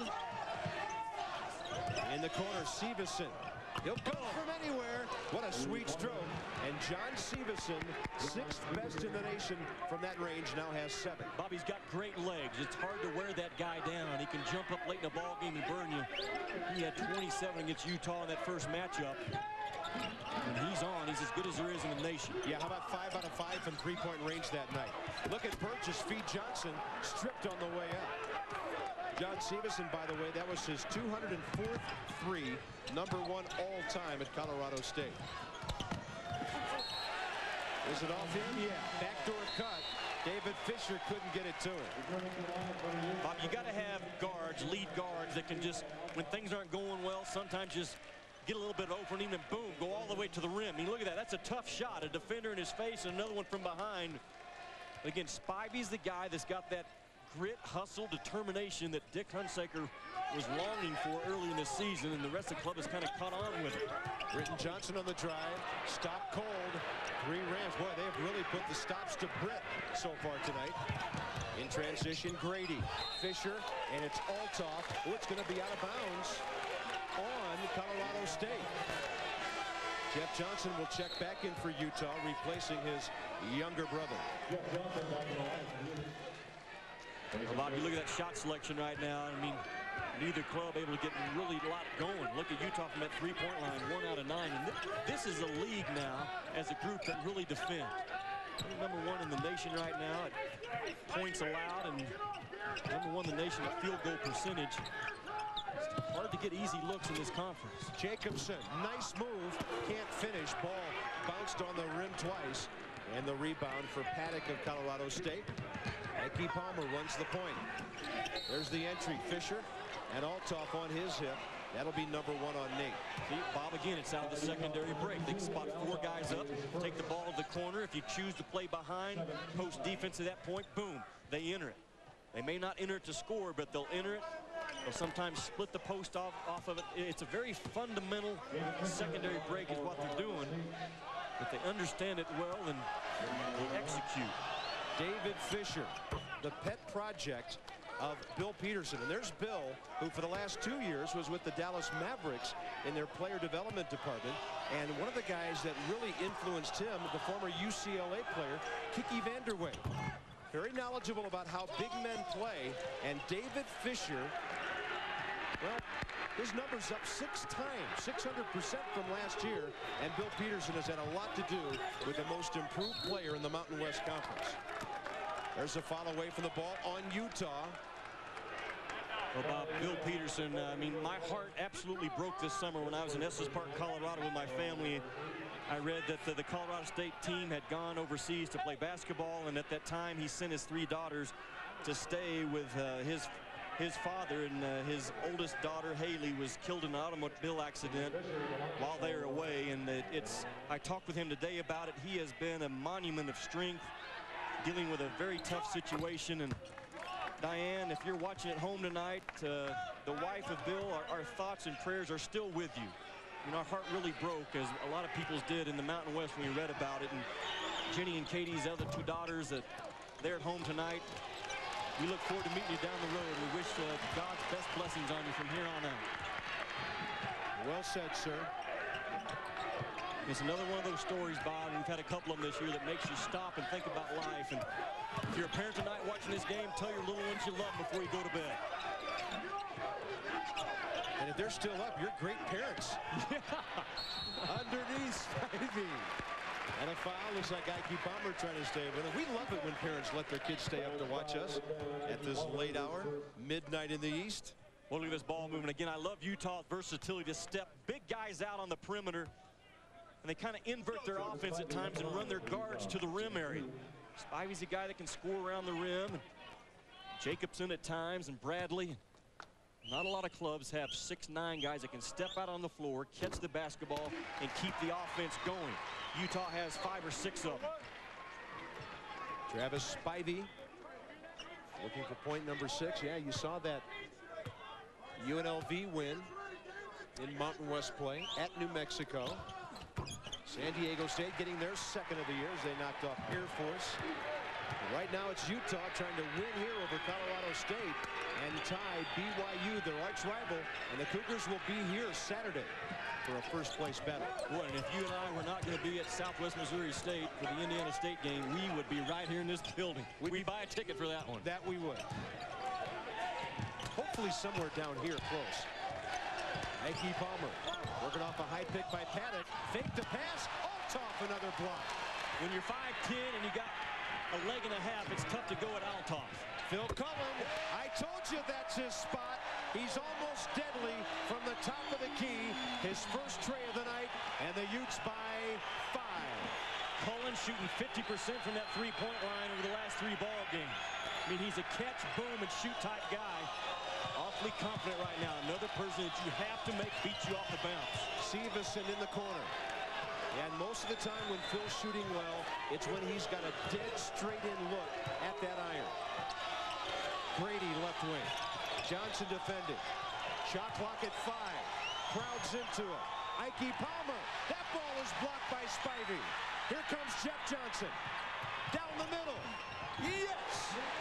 In the corner, Severson. He'll go from anywhere. What a sweet stroke. And John Severson, sixth best in the nation from that range, now has seven. Bobby's got great legs. It's hard to wear that guy down. He can jump up late in a ball game and burn you. He had twenty-seven against Utah in that first matchup. When he's on, he's as good as there is in the nation. Yeah, how about five out of five from three-point range that night? Look at Burgess feed Johnson, stripped on the way up. John Severson, by the way, that was his two hundred fourth three, number one all-time at Colorado State. Is it off him? Yeah, backdoor cut. David Fisher couldn't get it to him. Bob, you got to have guards, lead guards that can just, when things aren't going well, sometimes just get a little bit over and even boom, go all the way to the rim. I mean, look at that. That's a tough shot. A defender in his face and another one from behind. Again, Spivey's the guy that's got that grit, hustle, determination that Dick Hunsaker was longing for early in the season, and the rest of the club has kind of caught on with it. Britton Johnson on the drive. Stop cold. Three Rams. Boy, they have really put the stops to Britt so far tonight. In transition, Grady. Fisher, and it's Althoff. Oh, it's going to be out of bounds on Colorado State. Jeff Johnson will check back in for Utah, replacing his younger brother. Well, Bob, you look at that shot selection right now. I mean, neither club able to get really a lot going. Look at Utah from that three-point line, one out of nine. And th this is a league now as a group that really defend. Number one in the nation right now at points allowed, and number one in the nation at field goal percentage. It's hard to get easy looks in this conference. Jacobson, nice move, can't finish. Ball bounced on the rim twice, and the rebound for Paddock of Colorado State. Mikey Palmer runs the point. There's the entry. Fisher and Althoff on his hip. That'll be number one on Nate. See, Bob, again, it's out of the secondary break. They can spot four guys up, take the ball to the corner. If you choose to play behind, post defense at that point, boom, they enter it. They may not enter it to score, but they'll enter it. They'll sometimes split the post off, off of it. It's a very fundamental secondary break is what they're doing. But they understand it well, and they execute. David Fisher, the pet project of Bill Peterson. And there's Bill, who for the last two years was with the Dallas Mavericks in their player development department. And one of the guys that really influenced him, the former U C L A player, Kiki Vanderway. Very knowledgeable about how big men play. And David Fisher, well, his number's up six times, six hundred percent from last year. And Bill Peterson has had a lot to do with the most improved player in the Mountain West Conference. There's a foul away from the ball on Utah. Well, Bob, Bill Peterson, uh, I mean, my heart absolutely broke this summer when I was in Estes Park, Colorado with my family. I read that the, the Colorado State team had gone overseas to play basketball, and at that time he sent his three daughters to stay with uh, his his father, and uh, his oldest daughter, Haley, was killed in an automobile accident while they were away. And it, it's, I talked with him today about it. He has been a monument of strength, dealing with a very tough situation. And Diane, if you're watching at home tonight, uh, the wife of Bill, our, our thoughts and prayers are still with you. You know, our heart really broke, as a lot of people's did in the Mountain West when we read about it. And Jenny and Katie's other two daughters, that they're at home tonight. We look forward to meeting you down the road. We wish uh, God's best blessings on you from here on out. Well said, sir. It's another one of those stories, Bob, and we've had a couple of them this year, that makes you stop and think about life. And if you're a parent tonight watching this game, tell your little ones you love them before you go to bed. And if they're still up, you're great parents. Underneath Spivey. And a foul. Looks like Ike Palmer trying to stay with it. We love it when parents let their kids stay up to watch us at this late hour, midnight in the East. Well, look at this ball movement. Again, I love Utah's versatility to step big guys out on the perimeter, and they kind of invert their offense at times and run their guards to the rim area. Spivey's a guy that can score around the rim. Jacobson at times, and Bradley. Not a lot of clubs have six nine guys that can step out on the floor, catch the basketball, and keep the offense going. Utah has five or six of them. Travis Spivey looking for point number six. Yeah, you saw that U N L V win in Mountain West play at New Mexico. San Diego State getting their second of the year as they knocked off Air Force. And right now it's Utah trying to win here over Colorado State and tie B Y U, their arch rival. And the Cougars will be here Saturday for a first place battle. Boy, and if you and I were not going to be at Southwest Missouri State for the Indiana State game, we would be right here in this building. We'd we buy a ticket for that one. That we would. Hopefully somewhere down here close. Ike Palmer working off a high pick by Paddock. Fake to pass. Althoff, another block. When you're five ten and you got a leg and a half, it's tough to go at Althoff. Phil Cullen, I told you that's his spot. He's almost deadly from the top of the key. His first tray of the night, and the Utes by five. Cullen shooting fifty percent from that three-point line over the last three ball games. I mean, he's a catch, boom, and shoot type guy. Awfully confident right now. Another person that you have to make beat you off the bounce. Severson in the corner. And most of the time when Phil's shooting well, it's when he's got a dead straight in look at that iron. Grady left wing. Johnson defended. Shot clock at five. Crowds into it. Ike Palmer. That ball is blocked by Spivey. Here comes Jeff Johnson. Down the middle. Yes!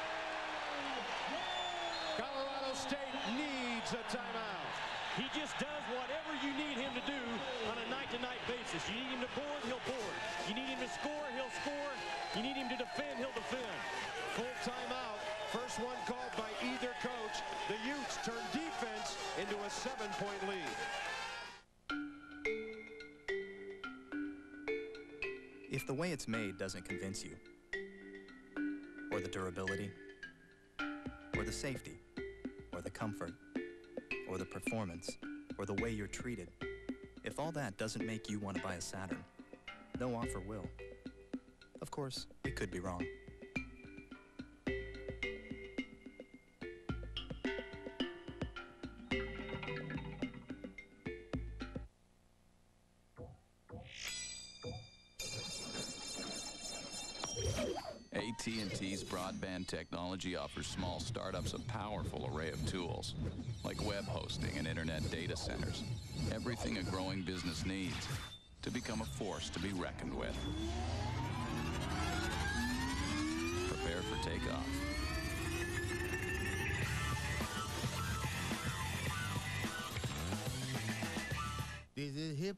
Colorado State needs a timeout. He just does whatever you need him to do on a night-to-night basis. You need him to board, he'll board. You need him to score, he'll score. You need him to defend, he'll defend. Full timeout. First one called by either coach. The Utes turn defense into a seven-point lead. If the way it's made doesn't convince you, or the durability, or the safety, or the comfort, or the performance, or the way you're treated, if all that doesn't make you want to buy a Saturn, no offer will. Of course, it could be wrong. A T and T's broadband technology offers small startups a powerful array of tools, like web hosting and internet data centers. Everything a growing business needs to become a force to be reckoned with. Prepare for takeoff. This is hip.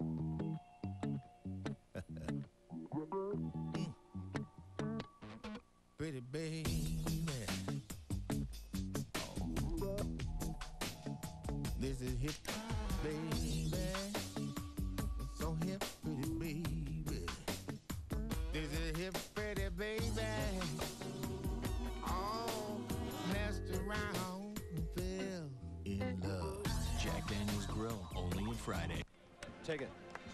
Pretty baby. Oh. This is hip, baby. It's so hip, pretty baby. This is hip, pretty baby. All messed around and fell in love. Jack Daniel's Grill, only on Friday. Take it.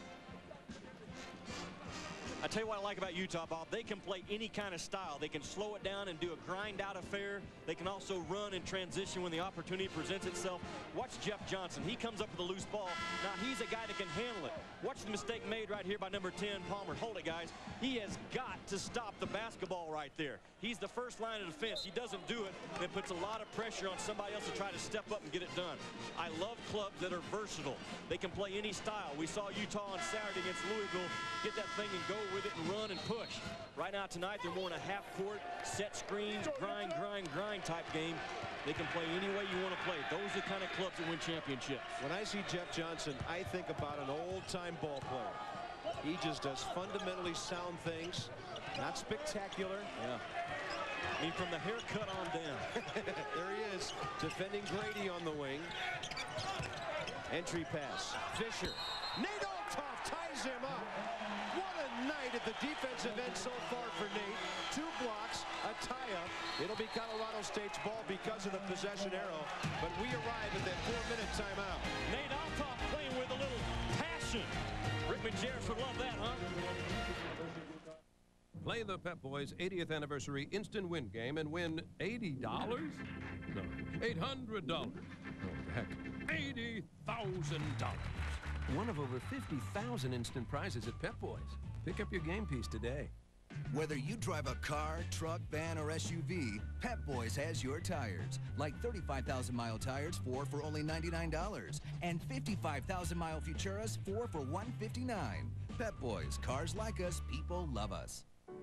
I tell you what I like about Utah, Bob. They can play any kind of style. They can slow it down and do a grind-out affair. They can also run and transition when the opportunity presents itself. Watch Jeff Johnson. He comes up with a loose ball. Now, he's a guy that can handle it. Watch the mistake made right here by number ten, Palmer. Hold it, guys. He has got to stop the basketball right there. He's the first line of defense. He doesn't do it, and it puts a lot of pressure on somebody else to try to step up and get it done. I love clubs that are versatile. They can play any style. We saw Utah on Saturday against Louisville get that thing and go with it and run and push. Right now tonight, they're more in a half-court, set screens, grind, grind, grind type game. They can play any way you want to play. Those are the kind of clubs that win championships. When I see Jeff Johnson, I think about an old-time ball player. He just does fundamentally sound things, not spectacular. Yeah. I mean, from the haircut on down. There he is, defending Grady on the wing. Entry pass. Fisher. Nate Althoff ties him up. What a night at the defensive end so far for Nate. Two blocks, a tie-up. It'll be Colorado State's ball because of the possession arrow, but we arrive at that four-minute timeout. Nate Althoff playing with a little passion. Rickman Jarrett would love that, huh? Play the Pep Boys' eightieth anniversary instant win game and win eighty dollars? No, eight hundred dollars. Oh, heck, eighty thousand dollars. One of over fifty thousand instant prizes at Pep Boys. Pick up your game piece today. Whether you drive a car, truck, van, or S U V, Pep Boys has your tires. Like thirty-five thousand mile tires, four for only ninety-nine dollars. And fifty-five thousand mile Futuras, four for one hundred fifty-nine dollars. Pep Boys, cars like us, people love us.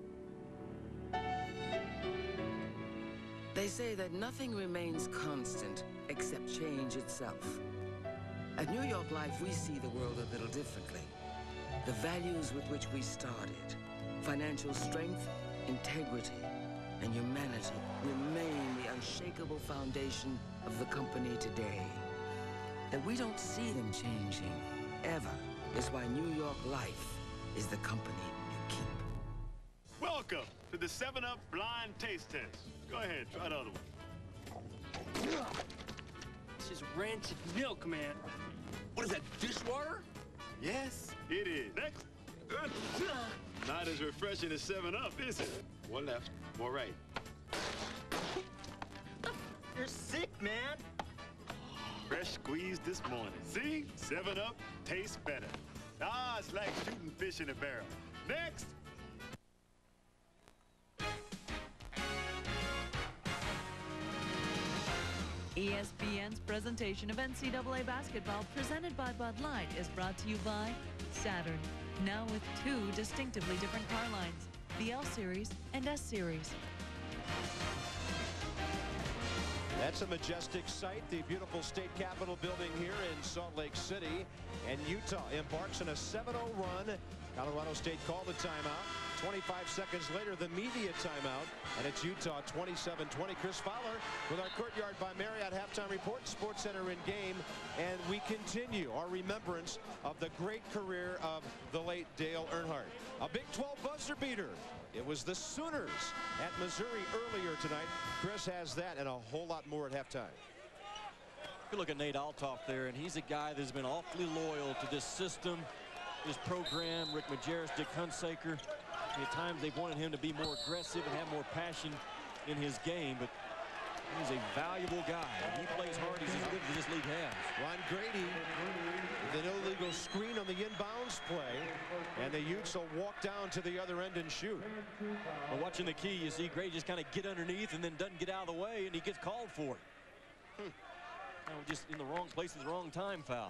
They say that nothing remains constant except change itself. At New York Life, we see the world a little differently. The values with which we started, financial strength, integrity, and humanity, remain the unshakable foundation of the company today. That we don't see them changing, ever, is why New York Life is the company you keep. Welcome to the seven up Blind Taste Test. Go ahead, try the other one. This is rancid milk, man. What is that, dishwater? Yes, it is. Next. Not as refreshing as seven up, is it? One left, more right. You're sick, man. Fresh squeezed this morning. See? seven up tastes better. Ah, it's like shooting fish in a barrel. Next. E S P N's presentation of N C double A basketball, presented by Bud Light, is brought to you by Saturn. Now with two distinctively different car lines, the L Series and S Series. That's a majestic sight, the beautiful state capitol building here in Salt Lake City. And Utah embarks on a seven oh run. Colorado State called the timeout. twenty-five seconds later, the media timeout. And it's Utah twenty-seven twenty. Chris Fowler with our Courtyard by Marriott halftime report. Sports Center in game. And we continue our remembrance of the great career of the late Dale Earnhardt. A Big twelve buzzer beater. It was the Sooners at Missouri earlier tonight. Chris has that and a whole lot more at halftime. You look at Nate Althoff there, and he's a guy that's been awfully loyal to this system, this program. Rick Majerus, Dick Hunsaker. At times they've wanted him to be more aggressive and have more passion in his game, but he's a valuable guy. When he plays hard, he's as good as this league has. Ron Grady with an illegal screen on the inbounds play, and the Utes will walk down to the other end and shoot. Well, watching the key, you see Grady just kind of get underneath and then doesn't get out of the way, and he gets called for it. Hmm. Now, just in the wrong place at the wrong time foul.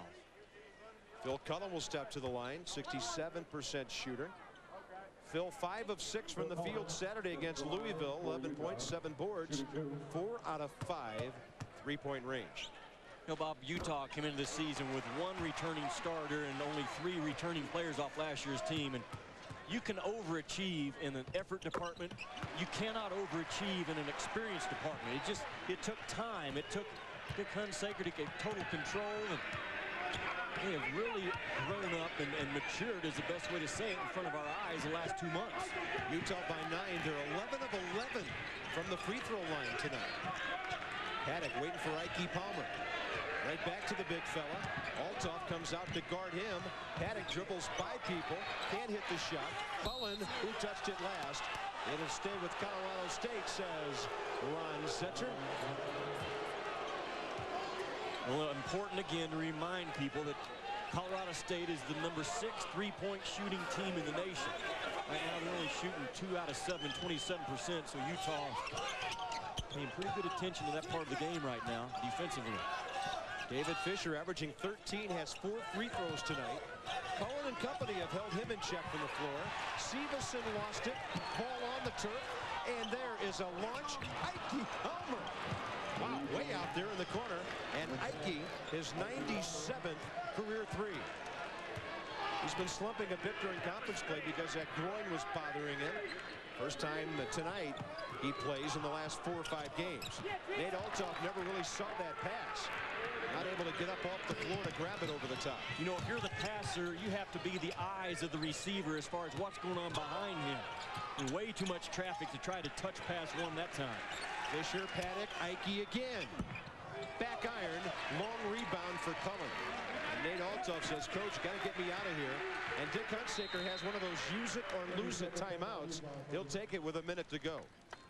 Phil Cullen will step to the line, sixty-seven percent shooter. Phil, five of six from the field Saturday against Louisville, eleven points, seven boards, four out of five three-point range. You know, Bob, Utah came into the season with one returning starter and only three returning players off last year's team. And you can overachieve in an effort department. You cannot overachieve in an experience department. It just, it took time. It took Dick Hunsaker to get total control. And they have really grown up and, and matured, is the best way to say it, in front of our eyes the last two months. Utah by nine. They're eleven of eleven from the free throw line tonight. Paddock waiting for Ike Palmer. Right back to the big fella. Althoff comes out to guard him. Paddock dribbles by people. Can't hit the shot. Cullen, who touched it last. It'll stay with Colorado State, says Ron Center. Well, important again to remind people that Colorado State is the number six three-point shooting team in the nation. Right now they're only shooting two out of seven, twenty-seven percent. So Utah paying pretty good attention to that part of the game right now defensively. David Fisher averaging thirteen, has four free throws tonight. Cullen and company have held him in check from the floor. Severson lost it. Ball on the turf. And there is a launch. Ike Palmer. Wow, way out there in the corner. And Ike, his ninety-seventh career three. He's been slumping a bit during conference play because that groin was bothering him. First time tonight he plays in the last four or five games. Nate Althoff never really saw that pass. Not able to get up off the floor to grab it over the top. You know, if you're the passer, you have to be the eyes of the receiver as far as what's going on behind him. And way too much traffic to try to touch pass one that time. Fisher, Paddock, Ike again. Back iron, long rebound for Cullen. And Nate Althoff says, Coach, got to get me out of here. And Dick Hunsaker has one of those use it or lose it timeouts. He'll take it with a minute to go.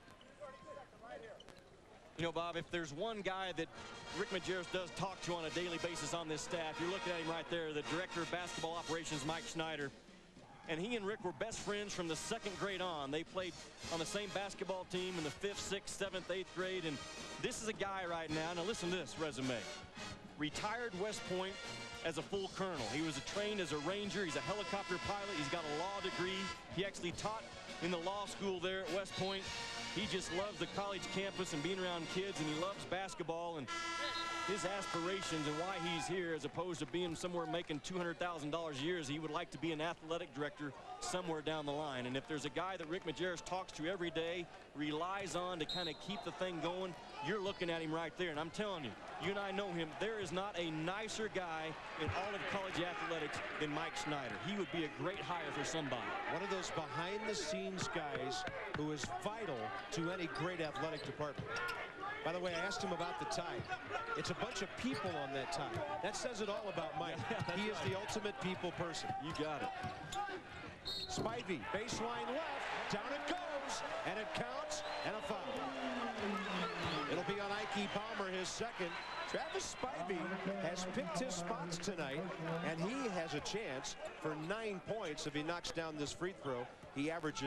You know, Bob, if there's one guy that Rick Majerus does talk to on a daily basis on this staff, you're looking at him right there, the Director of Basketball Operations, Mike Schneider. And he and Rick were best friends from the second grade on. They played on the same basketball team in the fifth, sixth, seventh, eighth grade. And this is a guy right now. Now listen to this resume. Retired West Point as a full colonel. He was trained as a ranger. He's a helicopter pilot. He's got a law degree. He actually taught in the law school there at West Point. He just loves the college campus and being around kids, and he loves basketball. And his aspirations and why he's here, as opposed to being somewhere making two hundred thousand dollars a year, is he would like to be an athletic director somewhere down the line. And if there's a guy that Rick Majerus talks to every day, relies on to kind of keep the thing going, you're looking at him right there. And I'm telling you, you and I know him, there is not a nicer guy in all of college athletics than Mike Schneider. He would be a great hire for somebody. One of those behind-the-scenes guys who is vital to any great athletic department. By the way, I asked him about the tie. It's a bunch of people on that tie. That says it all about Mike. Yeah, he is right. the ultimate people person. You got it. Spivey, baseline left, down it goes, and it counts, and a foul. It'll be on Ike Palmer, his second. Travis Spivey has picked his spots tonight, and he has a chance for nine points if he knocks down this free throw. He averages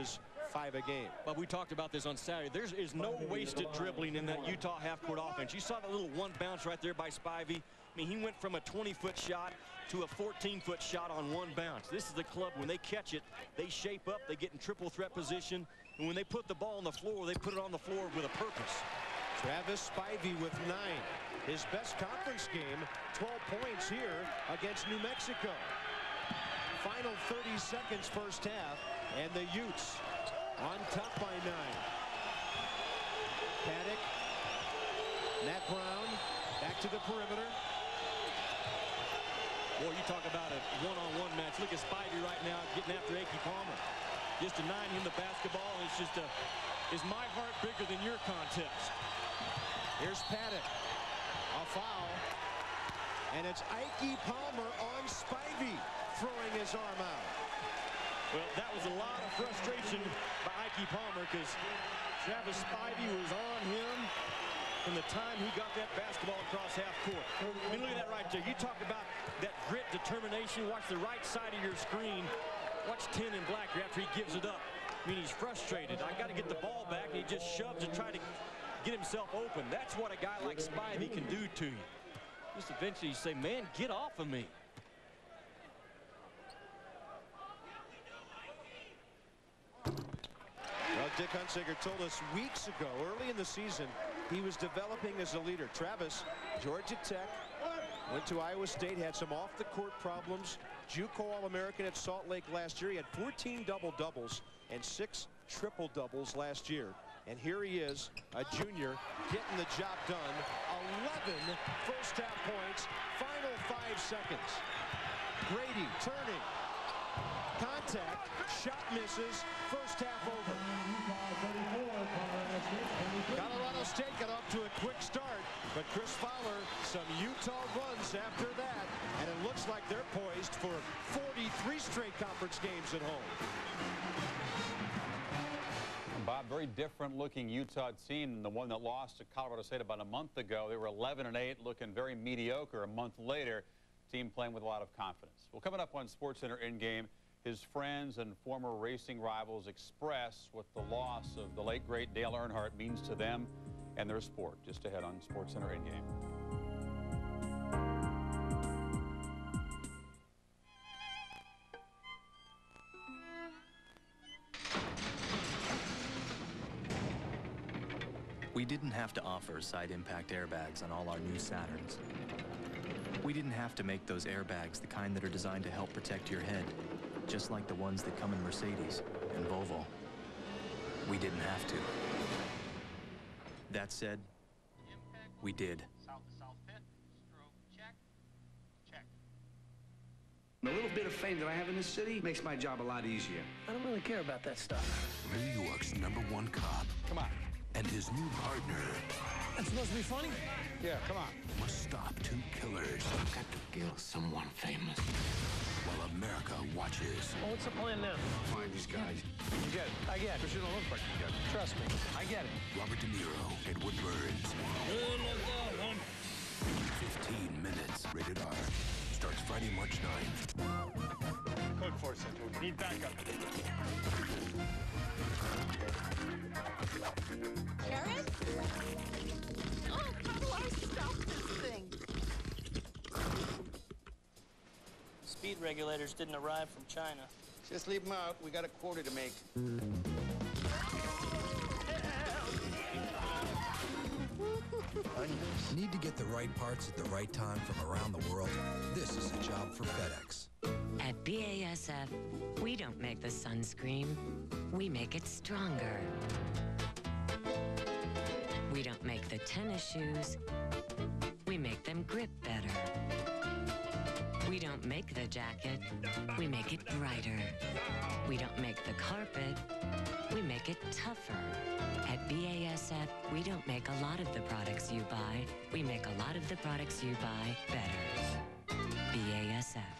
five a game. But we talked about this on Saturday. There is no wasted dribbling in that Utah half-court offense. You saw that little one bounce right there by Spivey. I mean, he went from a twenty-foot shot to a fourteen-foot shot on one bounce. This is the club, when they catch it, they shape up, they get in triple threat position, and when they put the ball on the floor, they put it on the floor with a purpose. Travis Spivey with nine. His best conference game, twelve points here against New Mexico. Final thirty seconds first half, and the Utes on top by nine. Paddock, Matt Brown, back to the perimeter. Boy, you talk about a one-on-one match. Look at Spivey right now getting after Akey Palmer. Just denying him the basketball. It's just a, is my heart bigger than your contest? Here's Paddock. A foul. And it's Akey Palmer on Spivey, throwing his arm out. Well, that was a lot of frustration by Akey Palmer, because Travis Spivey was on him from the time he got that basketball across half court. I mean, look at that right there. You talk about that grit, determination. Watch the right side of your screen. Watch ten in black after he gives it up. I mean, he's frustrated. I got to get the ball back, and he just shoves to try to get himself open. That's what a guy like Spivey can do to you. Just eventually you say, man, get off of me. Well, Dick Hunsaker told us weeks ago, early in the season, he was developing as a leader. Travis, Georgia Tech, went to Iowa State, had some off-the-court problems. JUCO All-American at Salt Lake last year. He had fourteen double-doubles and six triple-doubles last year. And here he is, a junior, getting the job done. eleven first-half points, final five seconds. Grady turning. Contact, shot misses, first half over. Colorado State got off to a quick start, but Chris Fowler, some Utah runs after that, and it looks like they're poised for forty-three straight conference games at home. Bob, very different looking Utah team than the one that lost to Colorado State about a month ago. They were eleven and eight, looking very mediocre. A month later, team playing with a lot of confidence. Well, coming up on SportsCenter in-game, his friends and former racing rivals express what the loss of the late, great Dale Earnhardt means to them and their sport. Just ahead on SportsCenter in-game. We didn't have to offer side impact airbags on all our new Saturns. We didn't have to make those airbags the kind that are designed to help protect your head, just like the ones that come in Mercedes and Volvo. We didn't have to. That said, we did. South to south pit, stroke, check, check. The little bit of fame that I have in this city makes my job a lot easier. I don't really care about that stuff. New York's number one cop. Come on. And his new partner. That's supposed to be funny? Yeah, come on. Must stop two killers. I've got to kill someone famous. While America watches. Well, what's the plan now? Find these guys. You get it. I get it. But you don't look like you get it. Trust me. I get it. Robert De Niro, Edward Burns. fifteen minutes. Rated R. Starts Friday, March ninth. Code four Central. Need backup. Karen? Oh, how do I stop this thing? Speed regulators didn't arrive from China. Just leave them out. We got a quota to make. Need to get the right parts at the right time from around the world? This is a job for FedEx. At B A S F, we don't make the sunscreen, we make it stronger. We don't make the tennis shoes, we make them grip better. We don't make the jacket, we make it brighter. We don't make the carpet, we make it tougher. At B A S F, we don't make a lot of the products you buy, we make a lot of the products you buy better. B A S F.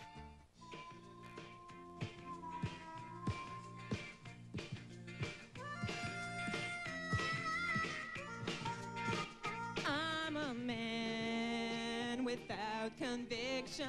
I'm a man without conviction.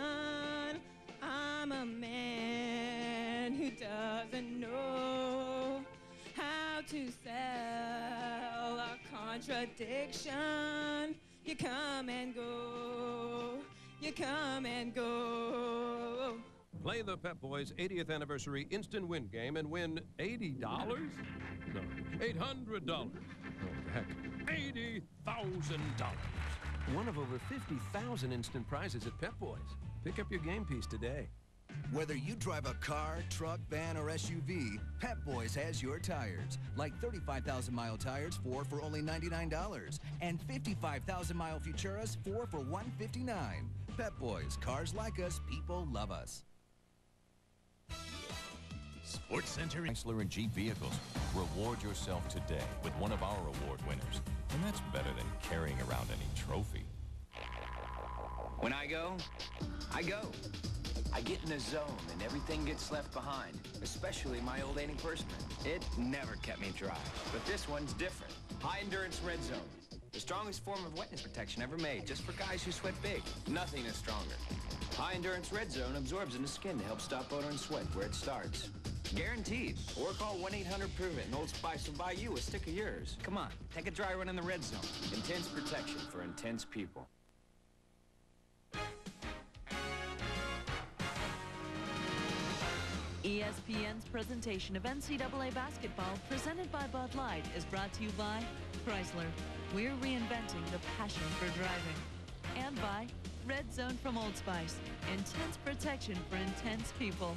I'm a man who doesn't know how to sell a contradiction. You come and go, you come and go. Play the Pep Boys' eightieth anniversary instant win game and win eighty dollars? No, eight hundred dollars. Oh, heck, eighty thousand dollars. One of over fifty thousand instant prizes at Pep Boys. Pick up your game piece today. Whether you drive a car, truck, van, or S U V, Pep Boys has your tires. Like thirty-five thousand mile tires, four for only ninety-nine dollars. And fifty-five thousand mile Futuras, four for one hundred fifty-nine dollars. Pep Boys, cars like us, people love us. Sports Center Chrysler and Jeep vehicles. Reward yourself today with one of our award winners. And that's better than carrying around any trophy. When I go, I go. I get in the zone and everything gets left behind, especially my old antiperspirant. It never kept me dry, but this one's different. High Endurance Red Zone. The strongest form of wetness protection ever made, just for guys who sweat big. Nothing is stronger. High Endurance Red Zone absorbs in the skin to help stop odor and sweat where it starts. Guaranteed. Or call one eight hundred prove it and Old Spice will buy you a stick of yours. Come on, take a dry run in the Red Zone. Intense protection for intense people. E S P N's presentation of N C double A basketball, presented by Bud Light, is brought to you by Chrysler. We're reinventing the passion for driving. And by Red Zone from Old Spice. Intense protection for intense people.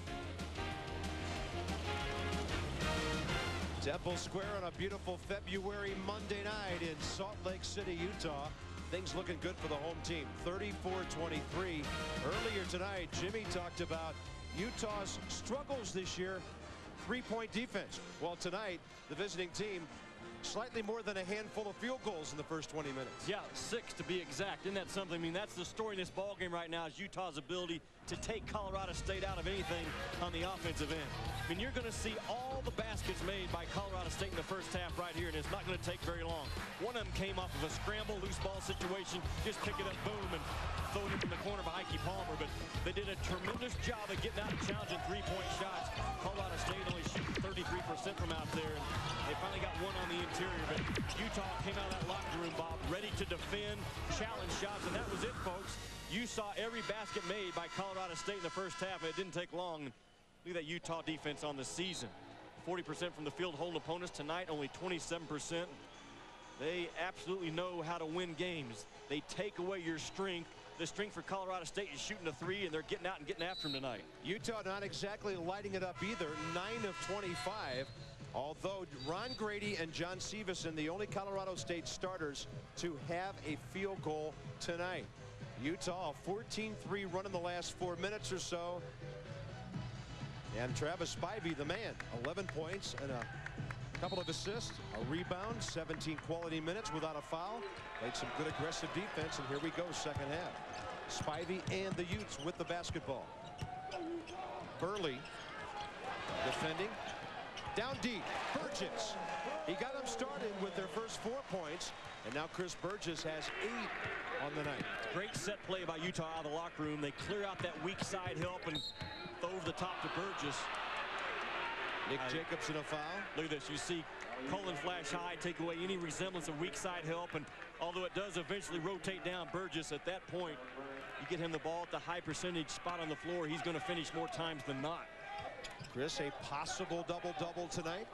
Temple Square on a beautiful February Monday night in Salt Lake City, Utah. Things looking good for the home team. thirty-four twenty-three. Earlier tonight, Jimmy talked about Utah's struggles this year, three-point defense. Well, tonight, the visiting team, slightly more than a handful of field goals in the first twenty minutes. Yeah, six to be exact. Isn't that something? I mean, that's the story in this ball game right now, is Utah's ability to take Colorado State out of anything on the offensive end. I mean, you're going to see all the baskets made by Colorado State in the first half right here, and it's not going to take very long. One of them came off of a scramble, loose ball situation, just pick it up, boom, and throw it in from the corner by Ike Palmer. But they did a tremendous job of getting out and challenging three-point shots. Colorado State only shooting thirty-three percent from out there, and they finally got one on the interior. But Utah came out of that locker room, Bob, ready to defend, challenge shots, and that was it, folks. You saw every basket made by Colorado State in the first half, and it didn't take long. Look at that Utah defense on the season. forty percent from the field holding opponents. Tonight, only twenty-seven percent. They absolutely know how to win games. They take away your strength. The strength for Colorado State is shooting a three, and they're getting out and getting after them tonight. Utah not exactly lighting it up either. nine of twenty-five. Although Ron Grady and John Severson, the only Colorado State starters to have a field goal tonight. Utah, a fourteen three run in the last four minutes or so. And Travis Spivey, the man, eleven points and a couple of assists, a rebound, seventeen quality minutes without a foul. Played some good aggressive defense, and here we go, second half. Spivey and the Utes with the basketball. Burley defending. Down deep, Burgess. He got them started with their first four points, and now Chris Burgess has eight on the night. Great set play by Utah out of the locker room. They clear out that weak side help and throw over the top to Burgess. Nick uh, Jacobson a foul. Look at this. You see Colin flash high, take away any resemblance of weak side help, and although it does eventually rotate down Burgess, at that point, you get him the ball at the high percentage spot on the floor, he's going to finish more times than not. Chris, a possible double-double tonight.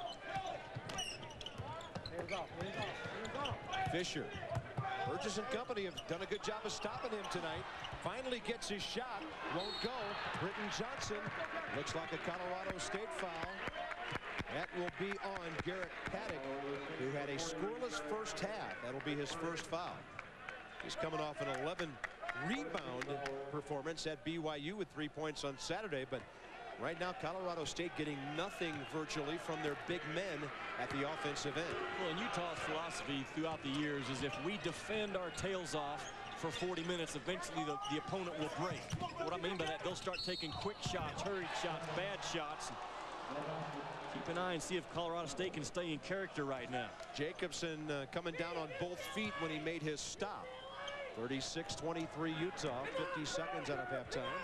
Here we go. Here we go. Here we go. Fisher. Burgess and company have done a good job of stopping him tonight. Finally gets his shot. Won't go. Britton Johnson. Looks like a Colorado State foul. That will be on Garrett Paddock, who had a scoreless first half. That'll be his first foul. He's coming off an eleven rebound performance at B Y U with three points on Saturday, but right now, Colorado State getting nothing virtually from their big men at the offensive end. Well, and Utah's philosophy throughout the years is if we defend our tails off for forty minutes, eventually the, the opponent will break. What I mean by that, they'll start taking quick shots, hurried shots, bad shots. Keep an eye and see if Colorado State can stay in character right now. Jacobson uh, coming down on both feet when he made his stop. thirty-six twenty-three Utah, fifty seconds out of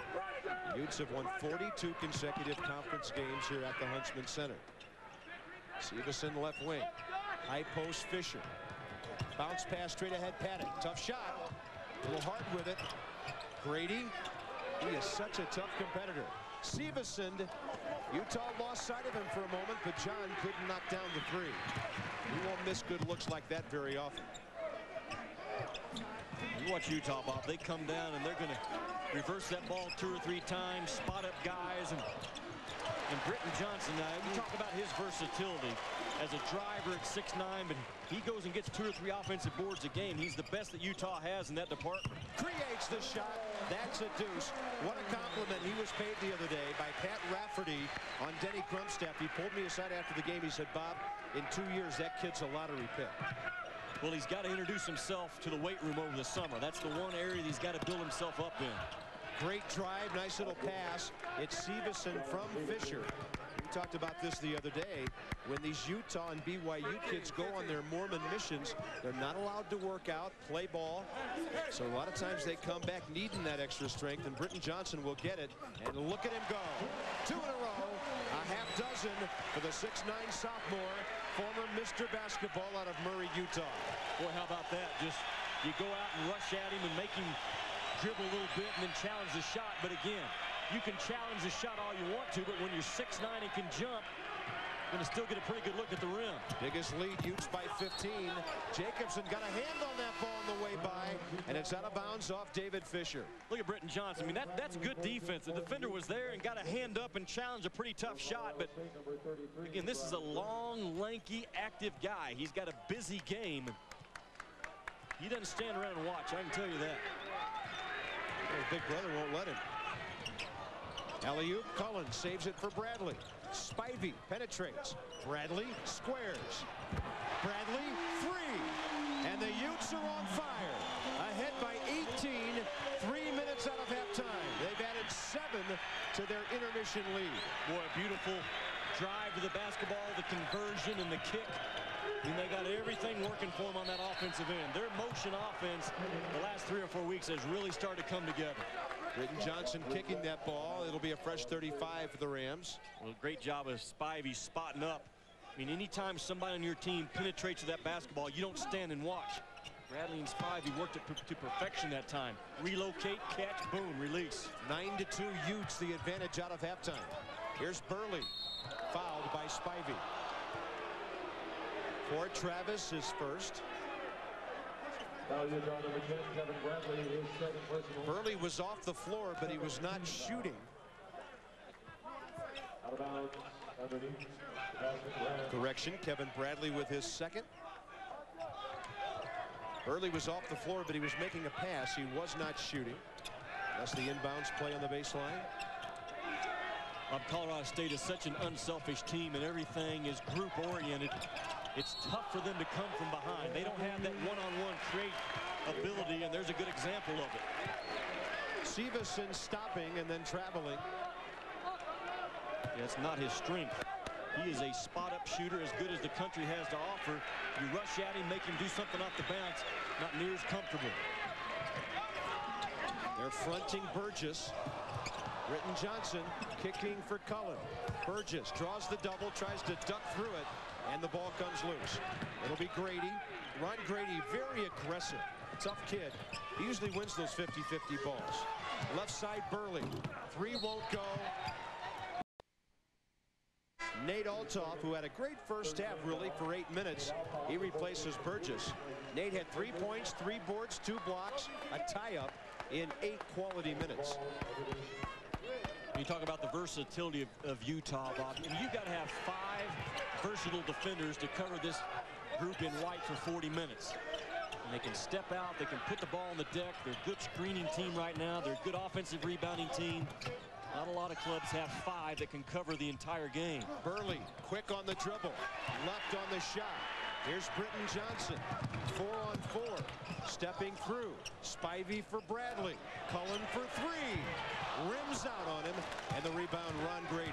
halftime. The Utes have won forty-two consecutive conference games here at the Huntsman Center. Severson left wing. High post Fisher. Bounce pass straight ahead Paddock. Tough shot. A little hard with it. Grady. He is such a tough competitor. Severson. Utah lost sight of him for a moment, but Jon couldn't knock down the three. He won't miss good looks like that very often. You watch Utah, Bob. They come down and they're going to reverse that ball two or three times, spot up guys, and and Britton Johnson. Now you talk about his versatility as a driver at six nine, but he goes and gets two or three offensive boards a game. He's the best that Utah has in that department. Creates the shot. That's a deuce. What a compliment he was paid the other day by Pat Rafferty on Denny Krumstaff. He pulled me aside after the game. He said, Bob, in two years, that kid's a lottery pick. Well, he's got to introduce himself to the weight room over the summer. That's the one area that he's got to build himself up in. Great drive, nice little pass. It's Severson from Fisher. We talked about this the other day. When these Utah and B Y U kids go on their Mormon missions, they're not allowed to work out, play ball. So a lot of times they come back needing that extra strength, and Britton Johnson will get it. And look at him go. Two in a row, a half dozen for the six nine sophomore, former Mister Basketball out of Murray, Utah. Boy, how about that? Just you go out and rush at him and make him dribble a little bit and then challenge the shot. But again, you can challenge the shot all you want to, but when you're six nine and can jump, you're going to still get a pretty good look at the rim. Biggest lead, Utes by fifteen. Jacobson got a hand on that ball on the way by, and it's out of bounds off David Fisher. Look at Britton Johnson. I mean, that, that's good defense. The defender was there and got a hand up and challenged a pretty tough shot. But again, this is a long, lanky, active guy. He's got a busy game. He doesn't stand around and watch, I can tell you that. His big brother won't let him. Alley-oop, Cullen saves it for Bradley. Spivey penetrates. Bradley squares. Bradley three. And the Utes are on fire. Ahead by eighteen. Three minutes out of halftime. They've added seven to their intermission lead. Boy, a beautiful drive to the basketball, the conversion and the kick. And they got everything working for them on that offensive end. Their motion offense the last three or four weeks has really started to come together. Britton Johnson kicking that ball. It'll be a fresh thirty-five for the Rams. Well, great job of Spivey spotting up. I mean, anytime somebody on your team penetrates to that basketball, you don't stand and watch. Bradley and Spivey worked it to perfection that time. Relocate, catch, boom, release. Nine to two Utes, the advantage out of halftime. Here's Burley, fouled by Spivey. For Travis is first. Burley was off the floor, but he was not shooting. Correction, Kevin Bradley with his second. Burley was off the floor, but he was making a pass. He was not shooting. That's the inbounds play on the baseline. Um, Colorado State is such an unselfish team, and everything is group-oriented. It's tough for them to come from behind. They don't have that one-on-one create ability, and there's a good example of it. Severson stopping and then traveling. Yeah, it's not his strength. He is a spot-up shooter as good as the country has to offer. You rush at him, make him do something off the bounce, not near as comfortable. They're fronting Burgess. Britton Johnson kicking for Cullen. Burgess draws the double, tries to duck through it, and the ball comes loose. It'll be Grady. Ron Grady, very aggressive. Tough kid. He usually wins those fifty fifty balls. Left side, Burley. Three won't go. Nate Althoff, who had a great first half, really, for eight minutes. He replaces Burgess. Nate had three points, three boards, two blocks, a tie-up in eight quality minutes. You talk about the versatility of, of Utah, Bob. I mean, you've got to have five versatile defenders to cover this group in white for forty minutes. And they can step out, they can put the ball on the deck. They're a good screening team right now. They're a good offensive rebounding team. Not a lot of clubs have five that can cover the entire game. Burley, quick on the dribble, left on the shot. Here's Britton Johnson, four on four, stepping through. Spivey for Bradley, Cullen for three. Rims out on him, and the rebound, Ron Grady.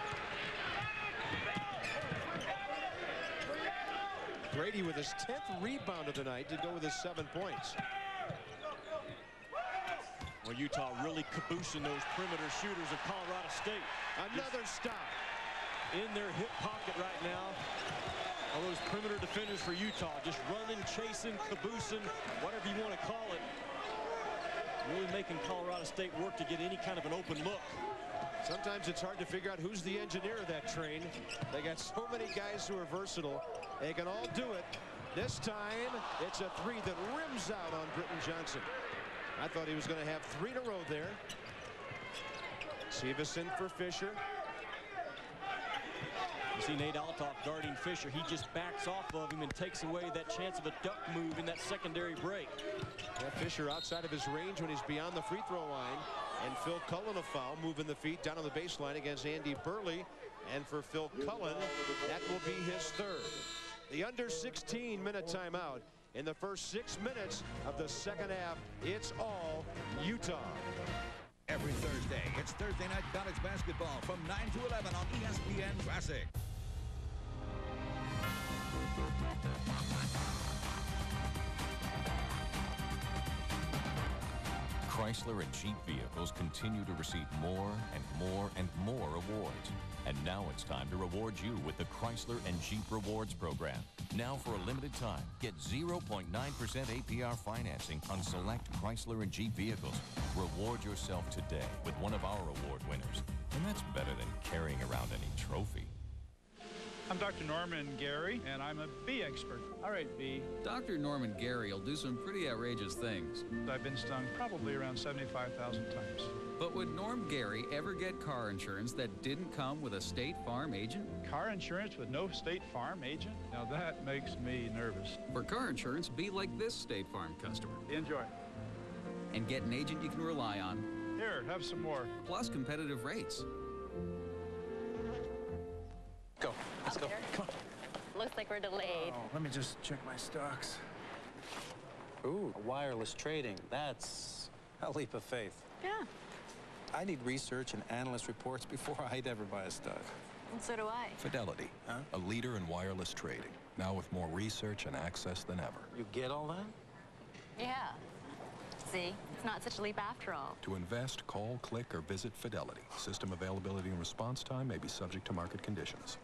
Grady with his tenth rebound of the night to go with his seven points. Well, Utah really caboosing those perimeter shooters of Colorado State. Another stop. in their hip pocket right now. All those perimeter defenders for Utah, just running, chasing, caboosing, whatever you want to call it. Really making Colorado State work to get any kind of an open look. Sometimes it's hard to figure out who's the engineer of that train. They got so many guys who are versatile. They can all do it. This time, it's a three that rims out on Britton Johnson. I thought he was going to have three in a row there. Severson for Fisher. You see Nate Althoff guarding Fisher. He just backs off of him and takes away that chance of a duck move in that secondary break. Yeah, Fisher outside of his range when he's beyond the free throw line. And Phil Cullen a foul, moving the feet down on the baseline against Andy Burley. And for Phil Cullen, that will be his third. The under sixteen minute timeout. In the first six minutes of the second half, it's all Utah. Every Thursday, it's Thursday Night College Basketball from nine to eleven on E S P N Classic. Chrysler and Jeep vehicles continue to receive more and more and more awards. And now it's time to reward you with the Chrysler and Jeep Rewards program. Now for a limited time, get zero point nine percent A P R financing on select Chrysler and Jeep vehicles. Reward yourself today with one of our award winners. And that's better than carrying around any trophy. I'm Doctor Norman Gary, and I'm a bee expert. All right, bee. Doctor Norman Gary will do some pretty outrageous things. I've been stung probably around seventy-five thousand times. But would Norm Gary ever get car insurance that didn't come with a State Farm agent? Car insurance with no State Farm agent? Now that makes me nervous. For car insurance, be like this State Farm customer. Enjoy. And get an agent you can rely on. Here, have some more. Plus competitive rates. Go. Let's go. Come on. Looks like we're delayed. Oh, let me just check my stocks. Ooh, wireless trading. That's a leap of faith. Yeah. I need research and analyst reports before I'd ever buy a stock. And so do I. Fidelity, huh? A leader in wireless trading. Now with more research and access than ever. You get all that? Yeah. See, it's not such a leap after all. To invest, call, click, or visit Fidelity. System availability and response time may be subject to market conditions.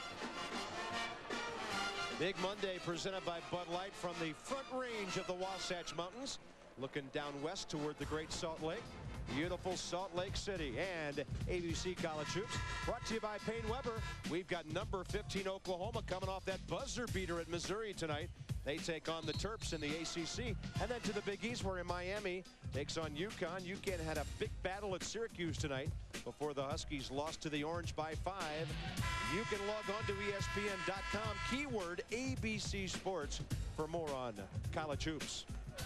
Big Monday presented by Bud Light from the front range of the Wasatch Mountains. Looking down west toward the Great Salt Lake. Beautiful Salt Lake City and A B C College Hoops. Brought to you by Payne Weber. We've got number fifteen Oklahoma coming off that buzzer beater at Missouri tonight. They take on the Terps in the A C C. And then to the Big East, where in Miami takes on UConn. UConn had a big battle at Syracuse tonight before the Huskies lost to the Orange by five. You can log on to E S P N dot com, keyword A B C Sports for more on college hoops.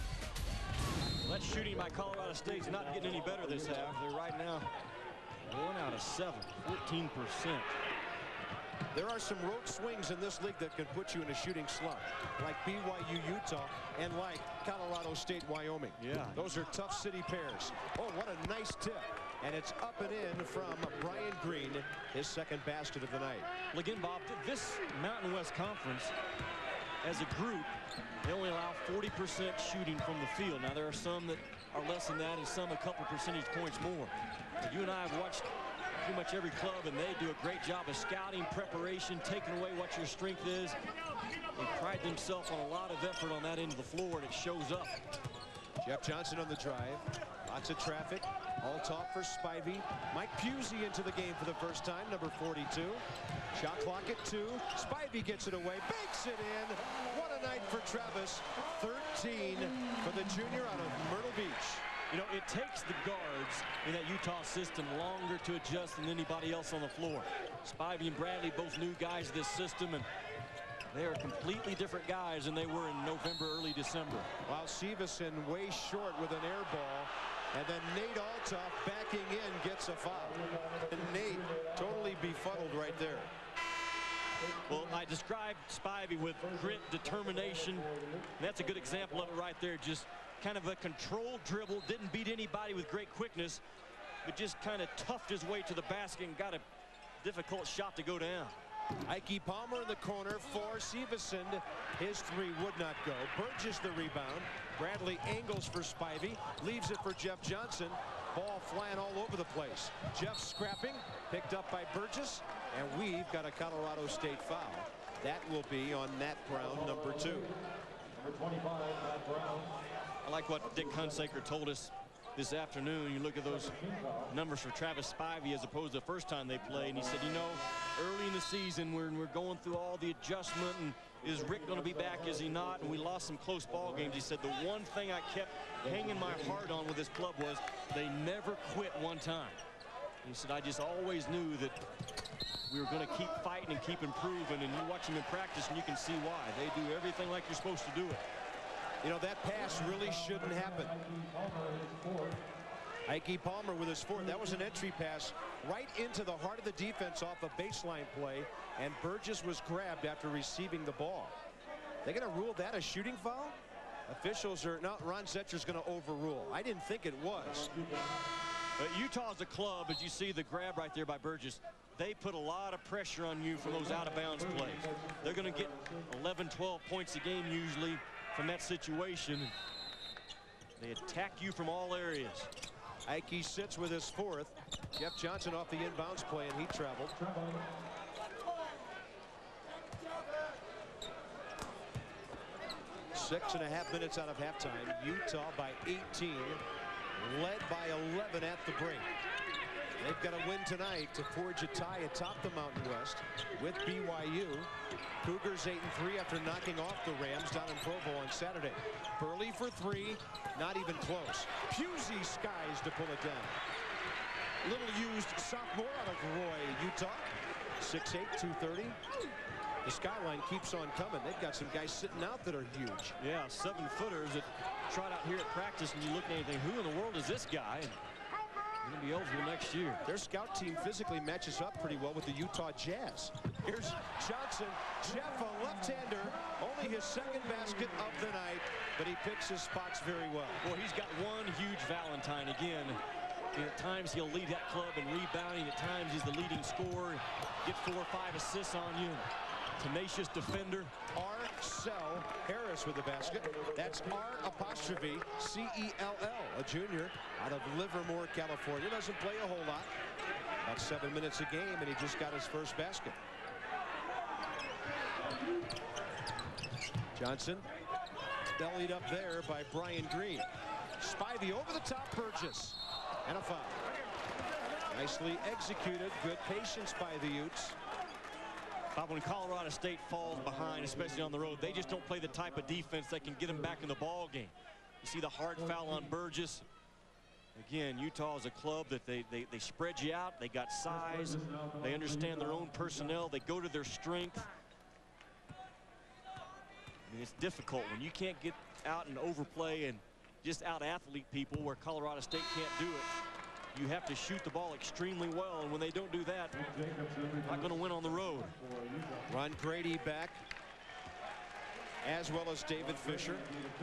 Well, that shooting by Colorado State's not getting any better this half. They're right now one out of seven, fourteen percent. There are some road swings in this league that can put you in a shooting slump, like B Y U Utah and like Colorado State Wyoming. Yeah. Those are tough city pairs. Oh, what a nice tip. And it's up and in from Brian Green, his second basket of the night. Well, again, Bob, this Mountain West Conference, as a group, they only allow forty percent shooting from the field. Now, there are some that are less than that and some a couple percentage points more. But you and I have watched pretty much every club, and they do a great job of scouting, preparation, taking away what your strength is. They pride themselves on a lot of effort on that end of the floor, and it shows up. Jeff Johnson on the drive. Lots of traffic. All talk for Spivey. Mike Pusey into the game for the first time, number forty-two. Shot clock at two. Spivey gets it away, bakes it in. What a night for Travis. thirteen for the junior out of Myrtle Beach. You know, it takes the guards in that Utah system longer to adjust than anybody else on the floor. Spivey and Bradley, both new guys to this system, and they are completely different guys than they were in November, early December. While Severson way short with an air ball. And then Nate Althoff backing in gets a foul. And Nate totally befuddled right there. Well, I described Spivey with grit, determination. That's a good example of it right there. Just kind of a controlled dribble. Didn't beat anybody with great quickness, but just kind of toughed his way to the basket and got a difficult shot to go down. Ike Palmer in the corner for Severson. His three would not go. Burgess the rebound. Bradley angles for Spivey. Leaves it for Jeff Johnson. Ball flying all over the place. Jeff scrapping. Picked up by Burgess. And we've got a Colorado State foul. That will be on Matt Brown, number two. Number twenty-five, Matt Brown. I like what Dick Hunsaker told us this afternoon. You look at those numbers for Travis Spivey as opposed to the first time they played, and he said, you know, early in the season when we're going through all the adjustment and is Rick going to be back, is he not, and we lost some close ball games. He said the one thing I kept hanging my heart on with this club was they never quit one time. He said I just always knew that we were going to keep fighting and keep improving, and you watch them in practice and you can see why. They do everything like you're supposed to do it. You know, that pass really shouldn't happen. Ike Palmer with his fourth. That was an entry pass right into the heart of the defense off a baseline play, and Burgess was grabbed after receiving the ball. They're going to rule that a shooting foul? Officials are not. Ron Zetcher's going to overrule. I didn't think it was. But Utah as a club, as you see the grab right there by Burgess, they put a lot of pressure on you from those out-of-bounds plays. They're going to get eleven, twelve points a game usually from that situation. They attack you from all areas. Ike sits with his fourth. Jeff Johnson off the inbounds play, and he traveled. Six and a half minutes out of halftime. Utah by eighteen, led by eleven at the break. They've got to win tonight to forge a tie atop the Mountain West with B Y U. Cougars eight and three after knocking off the Rams down in Provo on Saturday. Burley for three, not even close. Pusey skies to pull it down. Little used sophomore out of Roy, Utah. six eight, two thirty. The skyline keeps on coming. They've got some guys sitting out that are huge. Yeah, seven footers that trot out here at practice, and you look at anything, who in the world is this guy? And he's going to be eligible next year. Their scout team physically matches up pretty well with the Utah Jazz. Here's Johnson. Jeff, a left-hander. Only his second basket of the night, but he picks his spots very well. Well, he's got one huge Valentine again. And at times he'll lead that club in rebounding. At times he's the leading scorer. Get four or five assists on you. Tenacious defender. Arcel Harris with the basket. That's R apostrophe C E L L, a junior out of Livermore, California. Doesn't play a whole lot. About seven minutes a game, and he just got his first basket. Johnson bellied up there by Brian Green. Spivey over the top, Burgess. And a foul. Nicely executed. Good patience by the Utes. But when Colorado State falls behind, especially on the road, they just don't play the type of defense that can get them back in the ball game. You see the hard foul on Burgess. Again, Utah is a club that they, they, they spread you out. They got size. They understand their own personnel. They go to their strength. I mean, it's difficult when you can't get out and overplay and just out-athlete people where Colorado State can't do it. You have to shoot the ball extremely well, and when they don't do that, they're not going to win on the road. Ron Grady back, as well as David Fisher.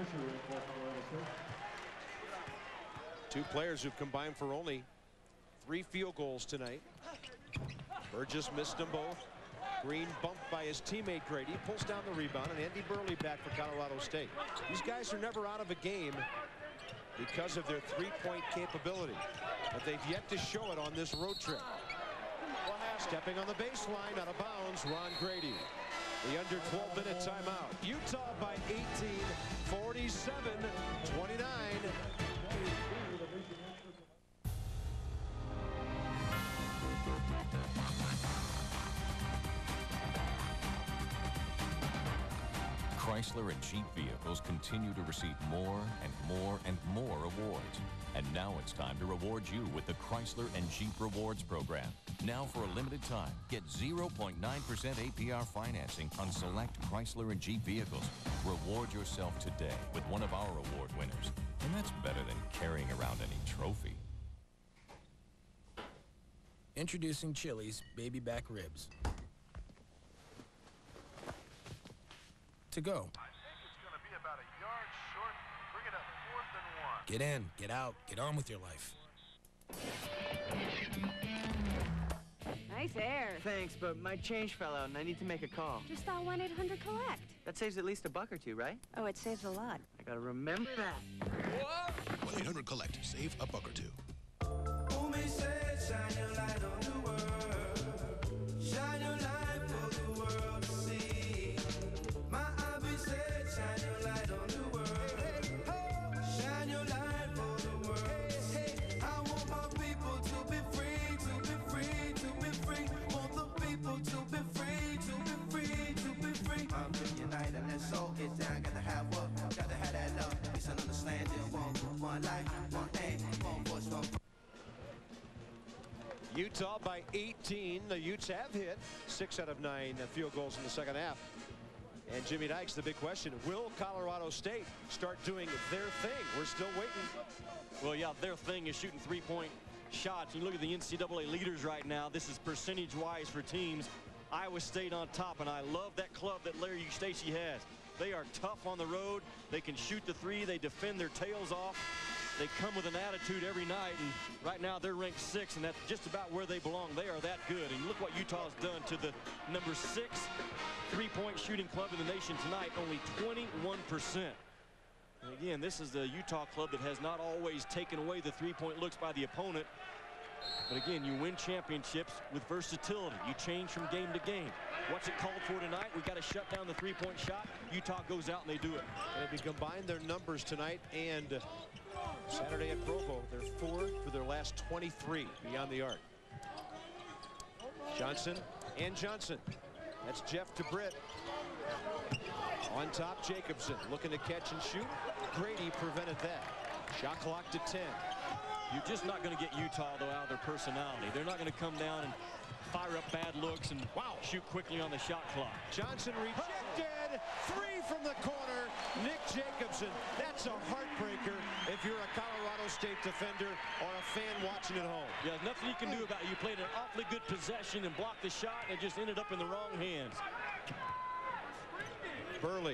Two players who've combined for only three field goals tonight. Burgess missed them both. Green bumped by his teammate Grady, pulls down the rebound, and Andy Burley back for Colorado State. These guys are never out of a game because of their three-point capability, but they've yet to show it on this road trip. Stepping on the baseline, out of bounds, Ron Grady. The under twelve minute timeout. Utah by eighteen, forty-seven twenty-nine. Chrysler and Jeep vehicles continue to receive more and more and more awards. And now it's time to reward you with the Chrysler and Jeep Rewards program. Now for a limited time, get zero point nine percent A P R financing on select Chrysler and Jeep vehicles. Reward yourself today with one of our award winners. And that's better than carrying around any trophy. Introducing Chili's baby back ribs. To go. I think it's going to be about a yard short. Bring it up fourth and one. Get in, get out, get on with your life. Nice air. Thanks, but my change fell out and I need to make a call. Just dial one eight hundred collect. That saves at least a buck or two, right? Oh, it saves a lot. I gotta remember that. one eight hundred collect. Save a buck or two. Who may say, shine your light on the world. Shine Utah by eighteen. The Utes have hit six out of nine field goals in the second half. And Jimmy Dykes, the big question, will Colorado State start doing their thing? We're still waiting. Well, yeah, their thing is shooting three-point shots. You look at the N C double A leaders right now. This is percentage-wise for teams. Iowa State on top, and I love that club that Larry Eustachy has. They are tough on the road. They can shoot the three. They defend their tails off. They come with an attitude every night, and right now they're ranked six, and that's just about where they belong. They are that good, and look what Utah's done to the number six three-point shooting club in the nation tonight, only twenty-one percent. And again, this is the Utah club that has not always taken away the three-point looks by the opponent. But again, you win championships with versatility. You change from game to game. What's it called for tonight? We got to shut down the three-point shot. Utah goes out and they do it. And if you combine their numbers tonight and Saturday at Provo, they're four for their last twenty-three beyond the arc. Johnson and Johnson. That's Jeff DeBritt. On top, Jacobson looking to catch and shoot. Grady prevented that. Shot clock to ten. You're just not going to get Utah, though, out of their personality. They're not going to come down and fire up bad looks and wow, shoot quickly on the shot clock. Johnson rejected. Three from the corner. Nick Jacobson. That's a heartbreaker if you're a Colorado State defender or a fan watching at home. Yeah, there's nothing you can do about it. You played an awfully good possession and blocked the shot, and it just ended up in the wrong hands. Burley.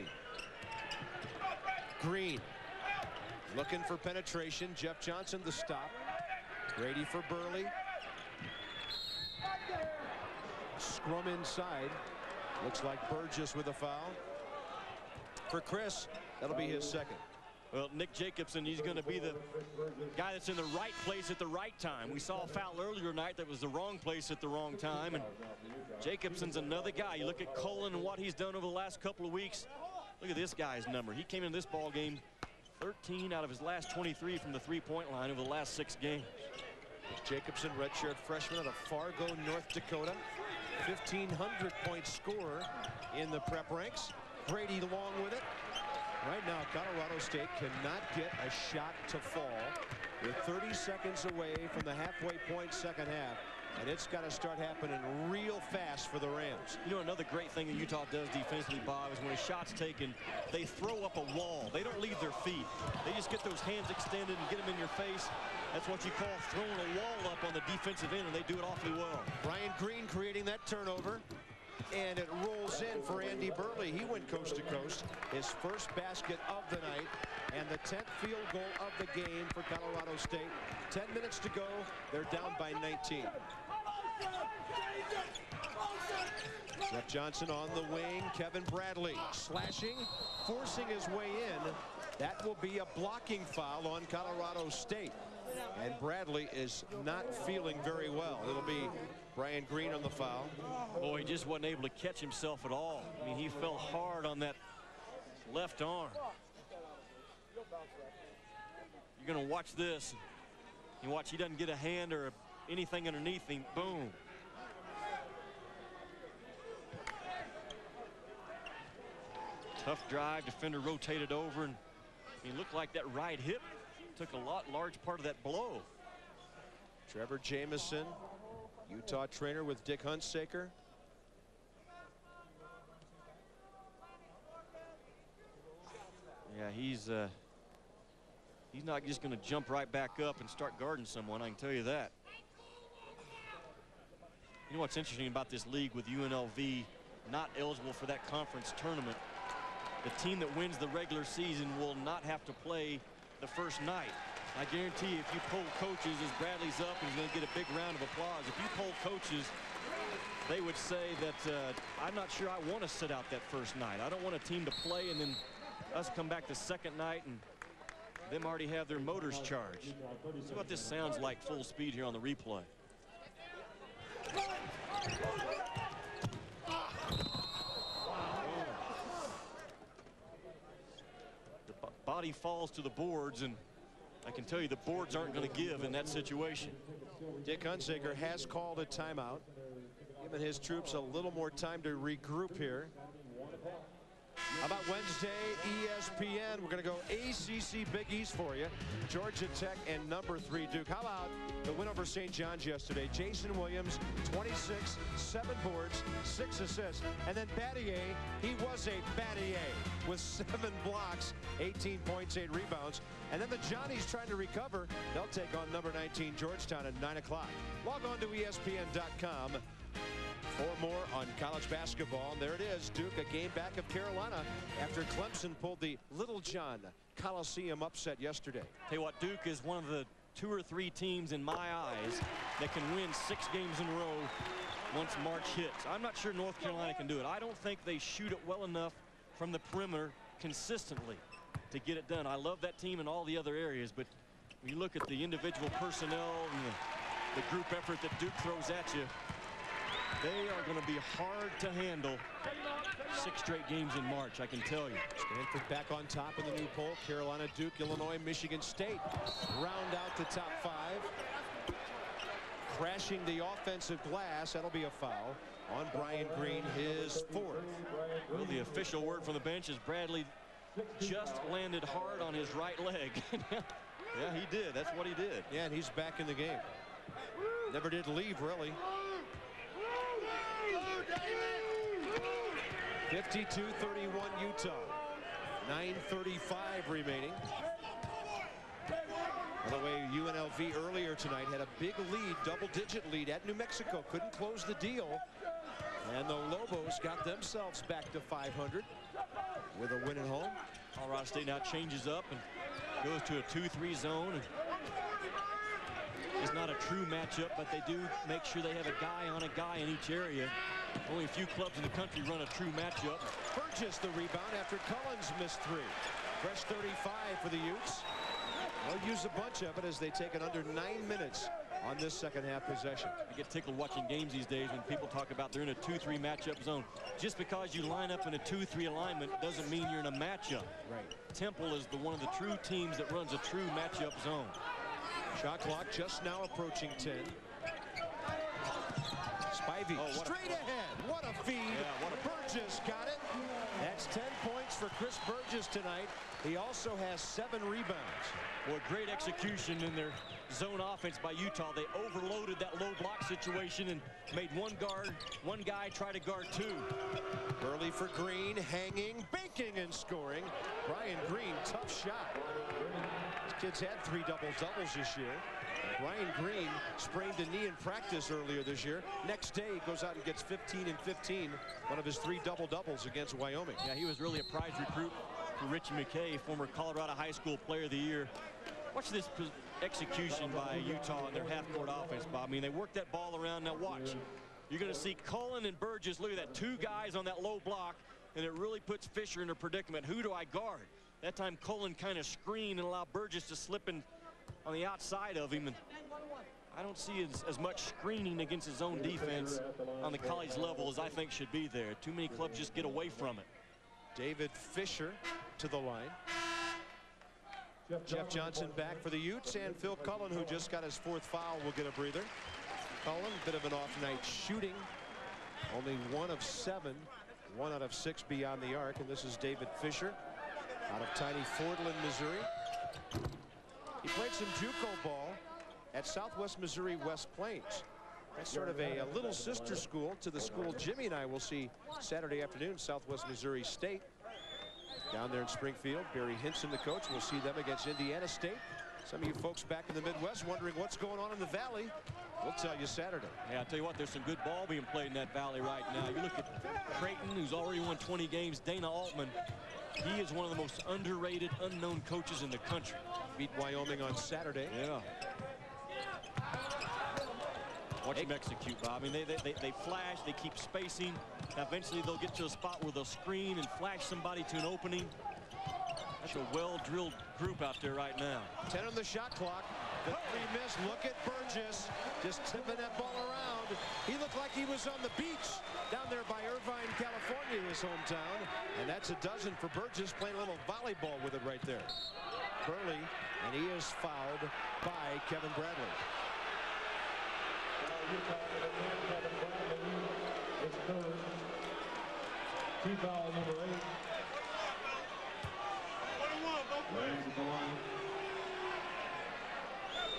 Green. Looking for penetration. Jeff Johnson the stop. Grady for Burley. Scrum inside. Looks like Burgess with a foul. For Chris, that'll be his second. Well, Nick Jacobson, he's going to be the guy that's in the right place at the right time. We saw a foul earlier tonight that was the wrong place at the wrong time. And Jacobson's another guy. You look at Cullen and what he's done over the last couple of weeks. Look at this guy's number. He came in this ball game thirteen out of his last twenty-three from the three-point line over the last six games. Jacobson, redshirt freshman out of Fargo, North Dakota. fifteen hundred point scorer in the prep ranks. Grady along with it. Right now, Colorado State cannot get a shot to fall. With thirty seconds away from the halfway point second half. And it's got to start happening real fast for the Rams. You know, another great thing that Utah does defensively, Bob, is when a shot's taken, they throw up a wall. They don't leave their feet. They just get those hands extended and get them in your face. That's what you call throwing a wall up on the defensive end, and they do it awfully well. Brian Green creating that turnover. And it rolls in for Andy Burley. He went coast to coast. His first basket of the night. And the tenth field goal of the game for Colorado State. ten minutes to go. They're down by nineteen. Jeff Johnson on the wing. Kevin Bradley slashing, forcing his way in. That will be a blocking foul on Colorado State. And Bradley is not feeling very well. It'll be Brian Green on the foul. Boy, he just wasn't able to catch himself at all. I mean, he fell hard on that left arm. You're going to watch this. You watch, he doesn't get a hand or anything underneath him. Boom. Tough drive. Defender rotated over, and he looked like that right hip took a lot large part of that blow. Trevor Jamison, Utah trainer with Dick Hunsaker. Yeah, he's uh, he's not just going to jump right back up and start guarding someone, I can tell you that. You know what's interesting about this league with U N L V not eligible for that conference tournament? The team that wins the regular season will not have to play the first night. I guarantee you, if you poll coaches as Bradley's up, he's going to get a big round of applause. If you poll coaches, they would say that uh, I'm not sure I want to sit out that first night. I don't want a team to play and then us come back the second night and them already have their motors charged. See what this sounds like full speed here on the replay. The body falls to the boards, and I can tell you the boards aren't going to give in that situation. Dick Hunsaker has called a timeout, giving his troops a little more time to regroup here. How about Wednesday, E S P N? We're going to go A C C Big East for you. Georgia Tech and number three Duke. How about the win over Saint John's yesterday? Jason Williams, twenty-six, seven boards, six assists. And then Battier, he was a Battier with seven blocks, eighteen points, eight rebounds. And then the Johnnies trying to recover. They'll take on number nineteen Georgetown at nine o'clock. Log on to E S P N dot com. For more on college basketball. And there it is, Duke a game back of Carolina after Clemson pulled the Little John Coliseum upset yesterday. Tell you what, Duke is one of the two or three teams in my eyes that can win six games in a row once March hits. I'm not sure North Carolina can do it. I don't think they shoot it well enough from the perimeter consistently to get it done. I love that team in all the other areas, but when you look at the individual personnel and the, the group effort that Duke throws at you, they are going to be hard to handle six straight games in March, I can tell you. Stanford back on top in the new poll. Carolina, Duke, Illinois, Michigan State round out the top five. Crashing the offensive glass. That'll be a foul on Brian Green, his fourth. Well, the official word from the bench is Bradley just landed hard on his right leg. Yeah, he did. That's what he did. Yeah, and he's back in the game. Never did leave, really. fifty-two thirty-one Utah. nine thirty-five remaining. By the way, U N L V earlier tonight had a big lead, double-digit lead at New Mexico. Couldn't close the deal. And the Lobos got themselves back to five hundred with a win at home. Colorado State now changes up and goes to a two three zone. It's not a true matchup, but they do make sure they have a guy on a guy in each area. Only a few clubs in the country run a true matchup. Burgess the rebound after Collins missed three. Fresh thirty-five for the Utes. They'll use a bunch of it as they take it under nine minutes on this second half possession. I get tickled watching games these days when people talk about they're in a two three matchup zone. Just because you line up in a two three alignment doesn't mean you're in a matchup. Right. Temple is the one of the true teams that runs a true matchup zone. Shot clock just now approaching ten. Spivey oh, straight ahead. What a feed. Yeah, what a Burgess got it. That's ten points for Chris Burgess tonight. He also has seven rebounds. Well, great execution in their zone offense by Utah. They overloaded that low block situation and made one guard, one guy try to guard two. Early for Green, hanging, banking, and scoring. Brian Green, tough shot. These kids had three double-doubles this year. Brian Green sprained a knee in practice earlier this year. Next day, he goes out and gets fifteen and fifteen, one of his three double-doubles against Wyoming. Yeah, he was really a prize recruit for Richie McKay, former Colorado High School Player of the Year. Watch this execution by Utah in their half-court offense, Bob. I mean, they work that ball around. Now watch. You're going to see Cullen and Burgess. Look at that, two guys on that low block, and it really puts Fisher in a predicament. Who do I guard? That time Cullen kind of screened and allowed Burgess to slip in on the outside of him. And I don't see as, as much screening against his own defense on the college level as I think should be there. Too many clubs just get away from it. David Fisher to the line. Jeff Johnson back for the Utes, and Phil Cullen, who just got his fourth foul, will get a breather. Cullen, bit of an off night shooting. Only one of seven, one out of six beyond the arc, and this is David Fisher out of tiny Fordland, Missouri. He played some JUCO ball at Southwest Missouri West Plains. That's sort of a, a little sister school to the school Jimmy and I will see Saturday afternoon, Southwest Missouri State. Down there in Springfield, Barry Hinson, the coach. We'll see them against Indiana State. Some of you folks back in the Midwest wondering what's going on in the Valley. We'll tell you Saturday. Yeah, I'll tell you what, there's some good ball being played in that Valley right now. You look at Creighton, who's already won twenty games. Dana Altman, he is one of the most underrated, unknown coaches in the country. Beat Wyoming on Saturday. Yeah. Watch them execute, Bob. I mean, they, they, they, they flash, they keep spacing. Now, eventually, they'll get to a spot where they'll screen and flash somebody to an opening. That's a well-drilled group out there right now. ten on the shot clock. The three miss. Look at Burgess just tipping that ball around. He looked like he was on the beach down there by Irvine, California, his hometown. And that's a dozen for Burgess, playing a little volleyball with it right there. Burley, and he is fouled by Kevin Bradley. Team foul number eight.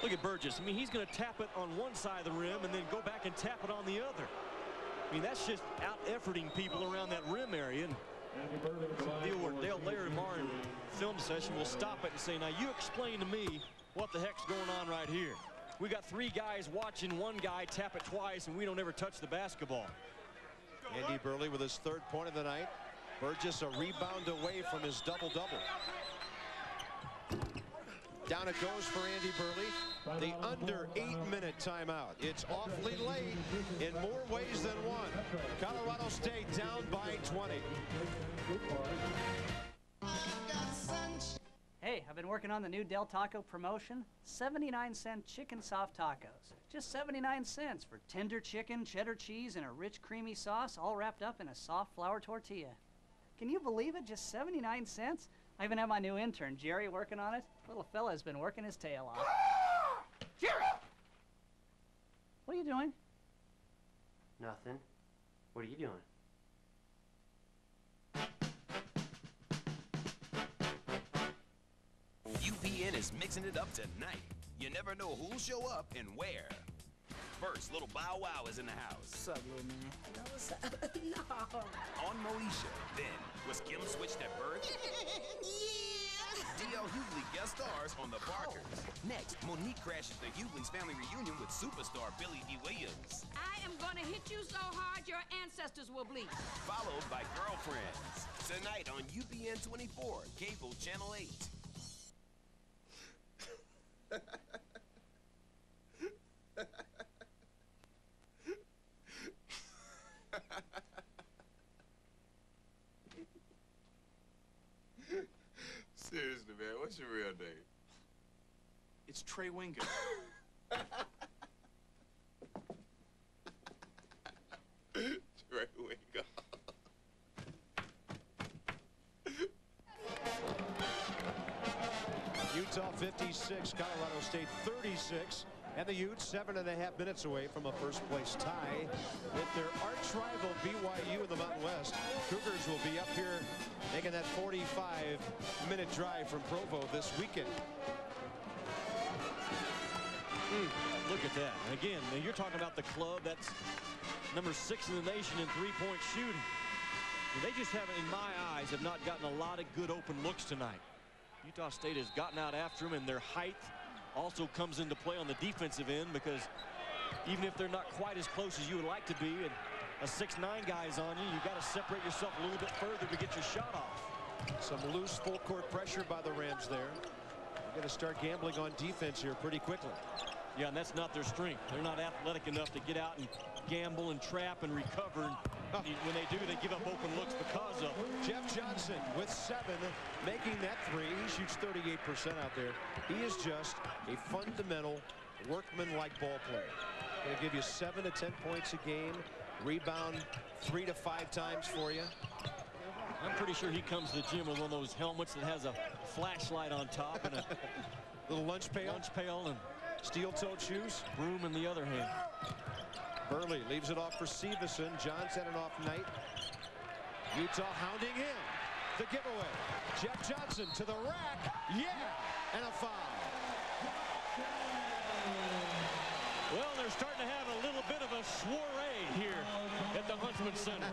Look at Burgess. I mean, he's going to tap it on one side of the rim and then go back and tap it on the other. I mean, that's just out-efforting people around that rim area. And deal where Dale Lair tomorrow in film session will stop it and say, now you explain to me what the heck's going on right here. We got three guys watching one guy tap it twice, and we don't ever touch the basketball. Andy Burley with his third point of the night. Burgess a rebound away from his double-double. Down it goes for Andy Burley. The under eight minute timeout. It's awfully late in more ways than one. Colorado State down by twenty. Hey, I've been working on the new Del Taco promotion. seventy-nine cent chicken soft tacos. Just seventy-nine cents for tender chicken, cheddar cheese, and a rich creamy sauce all wrapped up in a soft flour tortilla. Can you believe it? Just seventy-nine cents? I even have my new intern, Jerry, working on it. Little fella's been working his tail off. Jerry! What are you doing? Nothing. What are you doing? U P N is mixing it up tonight. You never know who'll show up and where. First, little Bow Wow is in the house. What's up, little man? No, what's up? No. On Moesha. Then, was Kim switched at birth? Yeah. D L Hughley guest stars on The Barkers. Next, Monique crashes the Hughleys family reunion with superstar Billy D. Williams. I am gonna hit you so hard your ancestors will bleed. Followed by Girlfriends. Tonight on U P N twenty-four, cable channel eight. Seriously, man, what's your real name? It's Trey Winger. Trey Winger. Utah fifty-six, Colorado State thirty-six. And the Utes seven and a half minutes away from a first place tie with their arch rival B Y U in the Mountain West. Cougars will be up here making that forty-five minute drive from Provo this weekend. Mm, look at that. And again, you're talking about the club that's number six in the nation in three-point shooting. And they just haven't, in my eyes, have not gotten a lot of good open looks tonight. Utah State has gotten out after them, and their height also comes into play on the defensive end, because even if they're not quite as close as you would like to be, and a six nine guy's on you, you've got to separate yourself a little bit further to get your shot off. Some loose full court pressure by the Rams there. They're going to start gambling on defense here pretty quickly. Yeah, and that's not their strength. They're not athletic enough to get out and gamble and trap and recover. And when they do, they give up open looks because of Jeff Johnson with seven, making that three. He shoots thirty-eight percent out there. He is just a fundamental workman-like ball player. Going to give you seven to ten points a game, rebound three to five times for you. I'm pretty sure he comes to the gym with one of those helmets that has a flashlight on top and a little lunch pail, lunch pail, and steel-toed shoes. Broom in the other hand. Burley leaves it off for Severson. John's had an off night. Utah hounding in. The giveaway. Jeff Johnson to the rack. Yeah! And a foul. Well, they're starting to have a little bit of a soiree here at the Huntsman Center.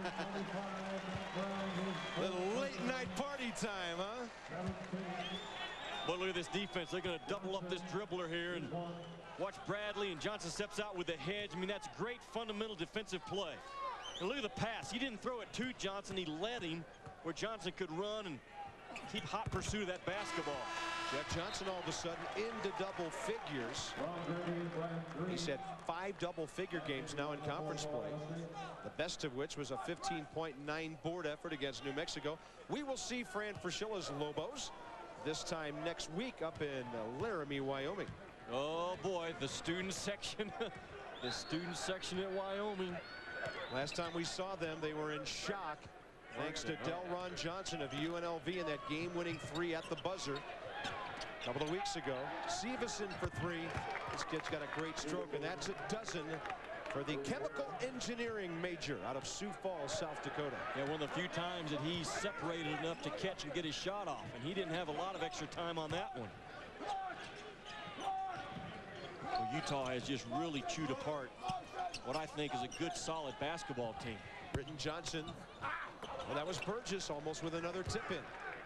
Little late night party time, huh? But look at this defense. They're going to double up this dribbler here, and watch Bradley, and Johnson steps out with the hedge. I mean, that's great fundamental defensive play. And look at the pass. He didn't throw it to Johnson. He led him where Johnson could run and keep hot pursuit of that basketball. Jeff Johnson all of a sudden into double figures. He's had five double figure games now in conference play, the best of which was a fifteen point nine board effort against New Mexico. We will see Fran Fraschella's Lobos this time next week up in Laramie, Wyoming. Oh boy, the student section. The student section at Wyoming. Last time we saw them, they were in shock thanks to Delron Johnson of U N L V in that game-winning three at the buzzer a couple of weeks ago. Severson for three. This kid's got a great stroke, and that's a dozen for the chemical engineering major out of Sioux Falls, South Dakota. Yeah, one of the few times that he separated enough to catch and get his shot off, and he didn't have a lot of extra time on that one. Utah has just really chewed apart what I think is a good, solid basketball team. Britton Johnson. Well, that was Burgess almost with another tip-in.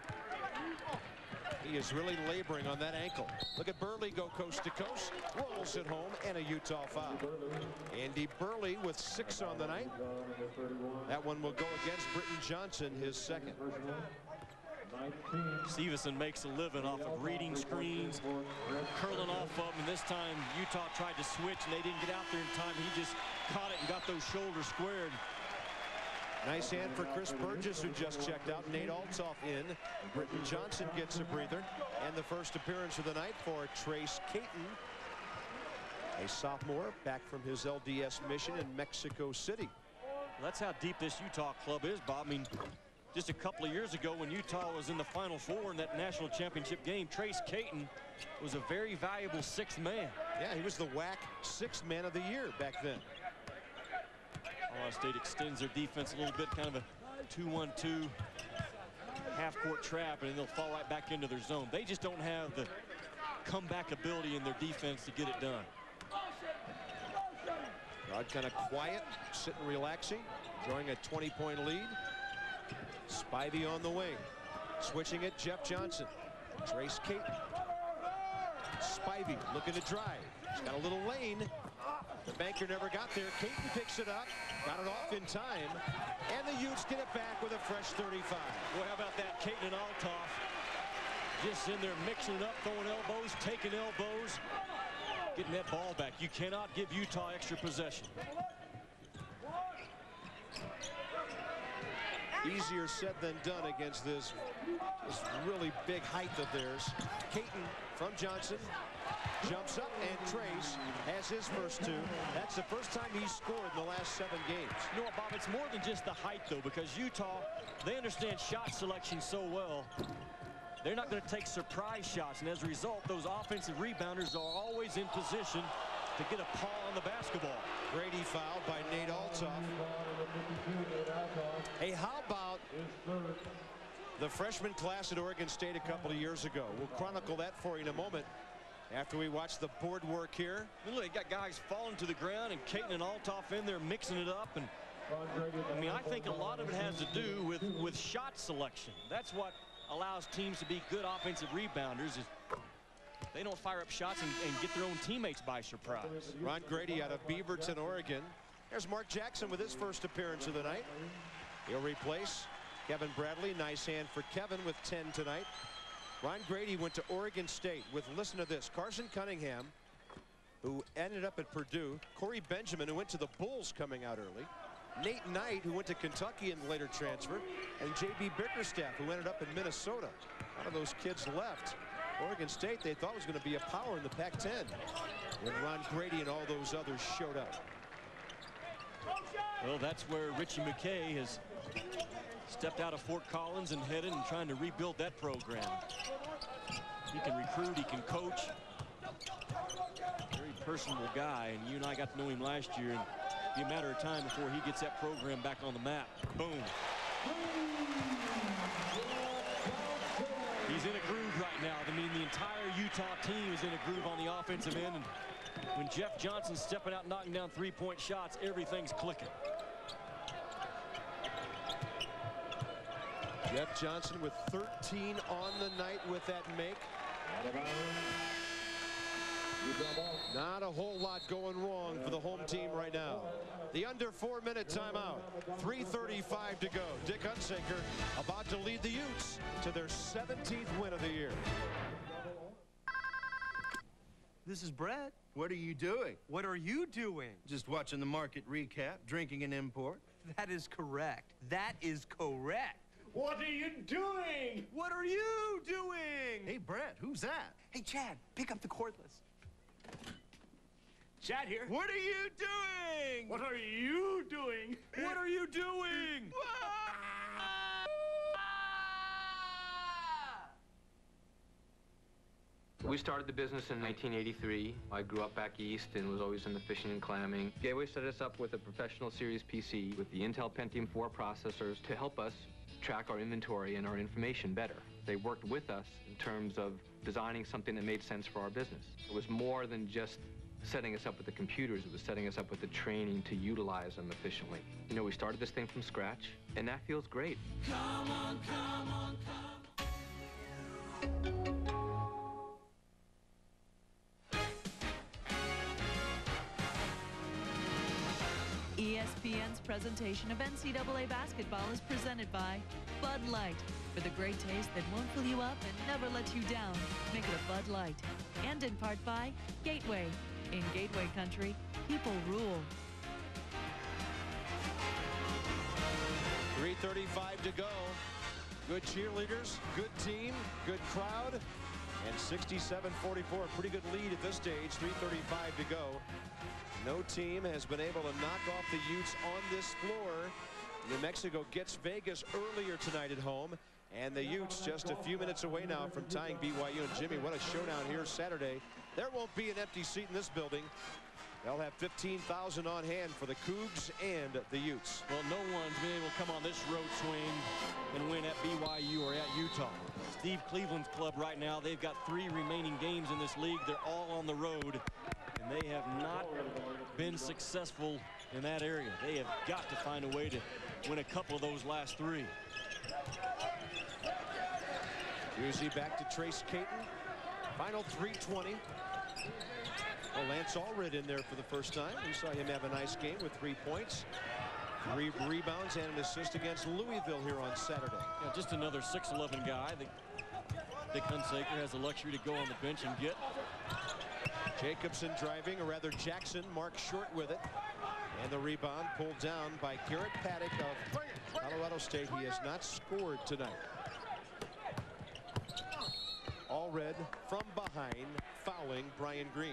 He is really laboring on that ankle. Look at Burley go coast to coast. Rolls it home, and a Utah foul. Andy Burley with six on the night. That one will go against Britton Johnson, his second. Stevenson makes a living off of reading screens, curling off of them, and this time Utah tried to switch and they didn't get out there in time. He just caught it and got those shoulders squared. Nice hand for Chris Burgess, who just checked out. Nate Althoff in. Britton Johnson gets a breather. And the first appearance of the night for Trace Caton, a sophomore back from his L D S mission in Mexico City. Well, that's how deep this Utah club is, Bob. I mean, just a couple of years ago when Utah was in the Final Four in that national championship game, Trace Caton was a very valuable sixth man. Yeah, he was the W A C sixth man of the year back then. Ohio State extends their defense a little bit, kind of a two one two half-court trap, and then they'll fall right back into their zone. They just don't have the comeback ability in their defense to get it done. Rod kind of quiet, sitting relaxing, drawing a twenty point lead. Spivey on the wing. Switching it, Jeff Johnson. Trace Caton. Spivey looking to drive. He's got a little lane. The banker never got there. Caton picks it up. Got it off in time. And the Utes get it back with a fresh thirty-five. Boy, how about that? Caton and Althoff just in there mixing it up, throwing elbows, taking elbows, getting that ball back. You cannot give Utah extra possession. Easier said than done against this, this really big height of theirs. Caton from Johnson jumps up, and Trace has his first two. That's the first time he's scored in the last seven games. You know what, Bob? It's more than just the height, though, because Utah, they understand shot selection so well. They're not going to take surprise shots, and as a result, those offensive rebounders are always in position to get a paw on the basketball. Grady fouled by Nate Althoff. Hey, how about the freshman class at Oregon State a couple of years ago? We'll chronicle that for you in a moment after we watch the board work here. And look, you got guys falling to the ground, and Caton and Althoff in there mixing it up. And I mean, I think a lot of it has to do with, with shot selection. That's what allows teams to be good offensive rebounders, is they don't fire up shots and, and get their own teammates by surprise. Ron Grady out of Beaverton, Oregon. There's Mark Jackson with his first appearance of the night. He'll replace Kevin Bradley. Nice hand for Kevin with ten tonight. Ron Grady went to Oregon State with, listen to this, Carson Cunningham, who ended up at Purdue, Corey Benjamin, who went to the Bulls coming out early, Nate Knight, who went to Kentucky and later transferred, and J B Bickerstaff, who ended up in Minnesota. A lot of those kids left Oregon State. They thought was going to be a power in the Pac ten when Ron Grady and all those others showed up. Well, that's where Richie McKay has stepped out of Fort Collins and headed and trying to rebuild that program. He can recruit, he can coach. Very personable guy, and you and I got to know him last year, and it'll be a matter of time before he gets that program back on the map. Boom. He's in a groove right now. I mean, the entire Utah team is in a groove on the offensive end, and when Jeff Johnson's stepping out knocking down three-point shots, everything's clicking. Jeff Johnson with thirteen on the night with that make. Not a whole lot going wrong for the home team right now. The under four minute timeout. three thirty-five to go. Dick Hunsaker about to lead the Utes to their seventeenth win of the year. This is Brett. What are you doing? What are you doing? Just watching the market recap, drinking an import. That is correct. That is correct. What are you doing? What are you doing? Hey, Brett, who's that? Hey, Chad, pick up the cordless. Chad here. What are you doing? What are you doing? What are you doing? We started the business in nineteen eighty-three. I grew up back east and was always into fishing and clamming. Gateway set us up with a professional series P C with the Intel Pentium four processors to help us track our inventory and our information better. They worked with us in terms of designing something that made sense for our business. It was more than just setting us up with the computers. It was setting us up with the training to utilize them efficiently. You know, we started this thing from scratch, and that feels great. Come on, come on, come. E S P N's presentation of N C double A basketball is presented by Bud Light. For the great taste that won't fill you up and never lets you down, make it a Bud Light. And in part by Gateway. In Gateway Country, people rule. three thirty-five to go. Good cheerleaders, good team, good crowd, and sixty-seven forty-four. A pretty good lead at this stage. three thirty-five to go. No team has been able to knock off the Utes on this floor. New Mexico gets Vegas earlier tonight at home, and the Utes just a few minutes away now from tying B Y U. And Jimmy, what a showdown here Saturday. There won't be an empty seat in this building. They'll have fifteen thousand on hand for the Cougs and the Utes. Well, no one's been able to come on this road swing and win at B Y U or at Utah. Steve Cleveland's club right now, they've got three remaining games in this league. They're all on the road, and they have not been successful in that area. They have got to find a way to win a couple of those last three. Busey back to Trace Caton. Final three twenty. Well, Lance Allred in there for the first time. We saw him have a nice game with three points, three rebounds, and an assist against Louisville here on Saturday. Yeah, just another six eleven guy that Dick Hunsaker has the luxury to go on the bench and get. Jacobson driving, or rather Jackson marked short with it. And the rebound pulled down by Garrett Paddock of Colorado State. He has not scored tonight. Allred from behind, fouling Brian Green.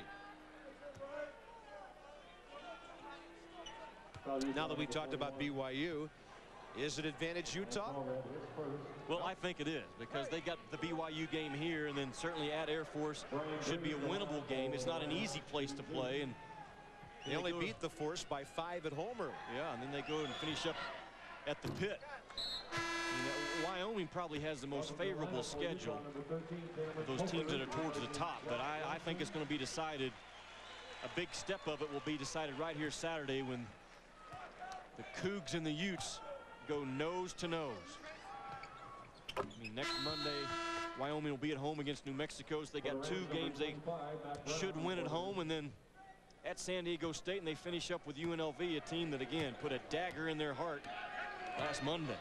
Now that we talked about B Y U, is it advantage Utah? Well, I think it is, because they got the B Y U game here, and then certainly at Air Force should be a winnable game. It's not an easy place to play, and they, they only beat the Force by five at home early. Yeah, and then they go and finish up at the Pit. You know, Wyoming probably has the most favorable schedule of those teams that are towards the top, but I, I think it's going to be decided. A big step of it will be decided right here Saturday when the Cougs and the Utes go nose to nose. I mean, next Monday, Wyoming will be at home against New Mexico. So they got two games they should win at home, and then at San Diego State, and they finish up with U N L V, a team that, again, put a dagger in their heart last Monday.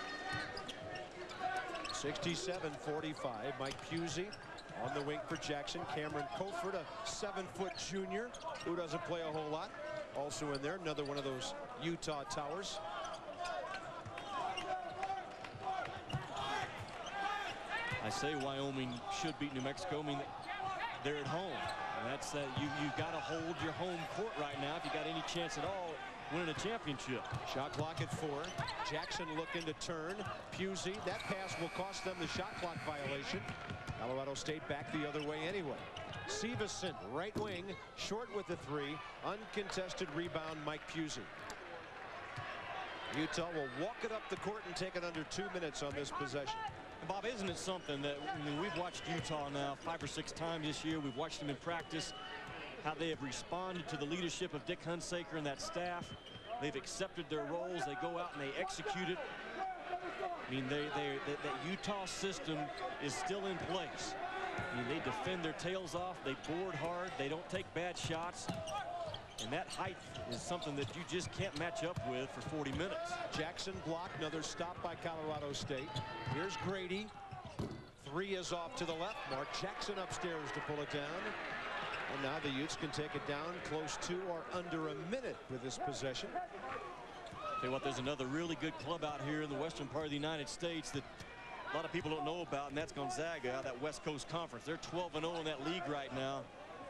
sixty-seven forty-five. Mike Pusey on the wing for Jackson. Cameron Colford, a seven-foot junior who doesn't play a whole lot. Also in there, another one of those Utah towers. I say Wyoming should beat New Mexico. I mean, they're at home. And that's uh, you. You got to hold your home court right now if you got any chance at all winning a championship. Shot clock at four. Jackson looking to turn. Pusey, that pass will cost them the shot clock violation. Colorado State back the other way anyway. Severson, right wing, short with the three. Uncontested rebound, Mike Pusey. Utah will walk it up the court and take it under two minutes on this possession. And Bob, isn't it something that, I mean, we've watched Utah now five or six times this year. We've watched them in practice, how they have responded to the leadership of Dick Hunsaker and that staff. They've accepted their roles. They go out and they execute it. I mean, they, they, they, that Utah system is still in place. I mean, they defend their tails off. They board hard. They don't take bad shots. And that height is something that you just can't match up with for forty minutes. Jackson blocked. Another stop by Colorado State. Here's Grady. Three is off to the left. Mark Jackson upstairs to pull it down. And now the Utes can take it down close to or under a minute with this possession. Tell you what, there's another really good club out here in the western part of the United States that a lot of people don't know about, and that's Gonzaga, out of that West Coast Conference. They're twelve and oh in that league right now.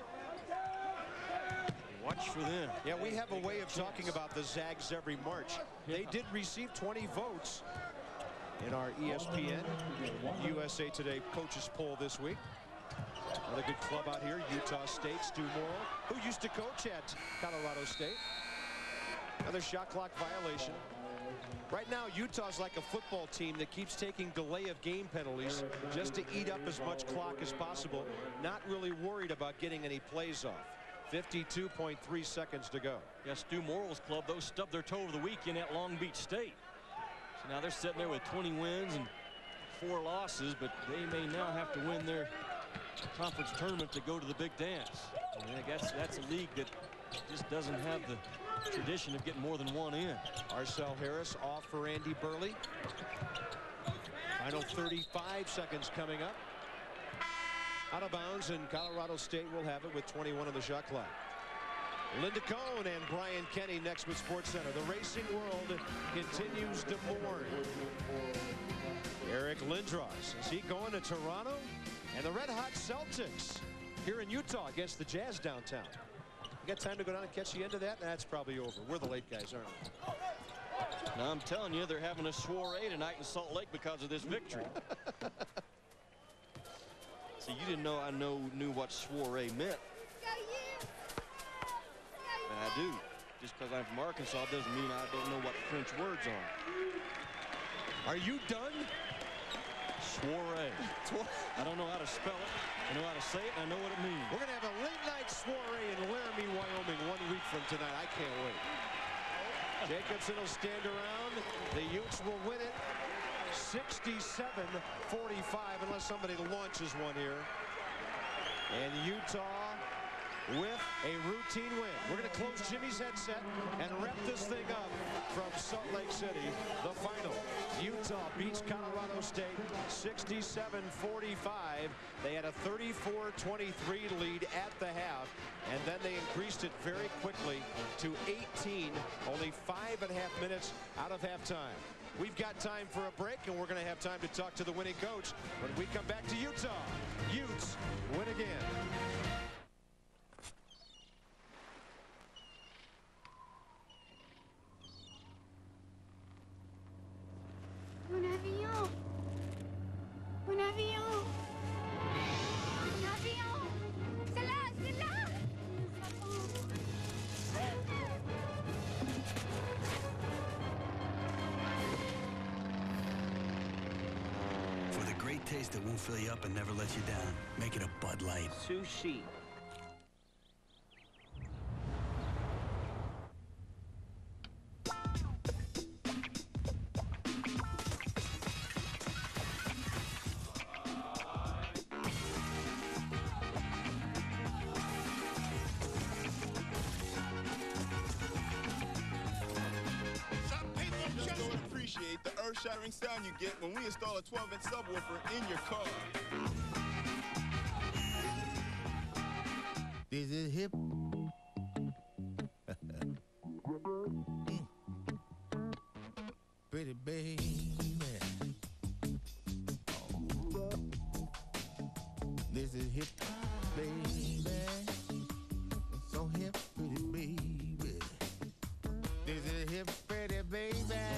Watch for them. Yeah, we have a way of talking about the Zags every March. They did receive twenty votes in our E S P N U S A Today coaches poll this week. Another good club out here, Utah State. Stu Morrill, who used to coach at Colorado State. Another shot clock violation. Right now, Utah's like a football team that keeps taking delay of game penalties just to eat up as much clock as possible, not really worried about getting any plays off. fifty-two point three seconds to go. Yeah, Stu Morrill's club, those stubbed their toe over the weekend at Long Beach State. So now they're sitting there with twenty wins and four losses, but they may now have to win their conference tournament to go to the big dance. And I guess that's a league that just doesn't have the tradition of getting more than one in. Arcel Harris off for Andy Burley. Final thirty-five seconds coming up. Out of bounds, and Colorado State will have it with twenty-one on the shot clock. Linda Cohn and Brian Kenny next with Sports Center. The racing world continues to mourn. Eric Lindros, is he going to Toronto? And the Red Hot Celtics here in Utah against the Jazz downtown. You got time to go down and catch the end of that? That's probably over. We're the late guys, aren't we? Now I'm telling you, they're having a soiree tonight in Salt Lake because of this victory. So you didn't know I know knew what soiree meant. And I do. Just because I'm from Arkansas doesn't mean I don't know what French words are. Are you done? Soiree. I don't know how to spell it. I know how to say it, and I know what it means. We're going to have a late night soiree in Laramie, Wyoming one week from tonight. I can't wait. Jacobson will stand around. The Utes will win it sixty-seven forty-five unless somebody launches one here. And Utah with a routine win. We're going to close Jimmy's headset and wrap this thing up from Salt Lake City. The final. Utah beats Colorado State sixty-seven forty-five. They had a thirty-four twenty-three lead at the half, and then they increased it very quickly to eighteen, only five and a half minutes out of halftime. We've got time for a break, and we're going to have time to talk to the winning coach when we come back to Utah. Utes win again. Un avion! Un avion! Un avion! C'est là! C'est là! For the great taste that won't fill you up and never let you down, make it a Bud Light. Sushi. The earth-shattering sound you get when we install a twelve inch subwoofer in your car. This is hip. Pretty baby. Oh. This is hip, baby. So hip, pretty baby. This is hip, pretty baby.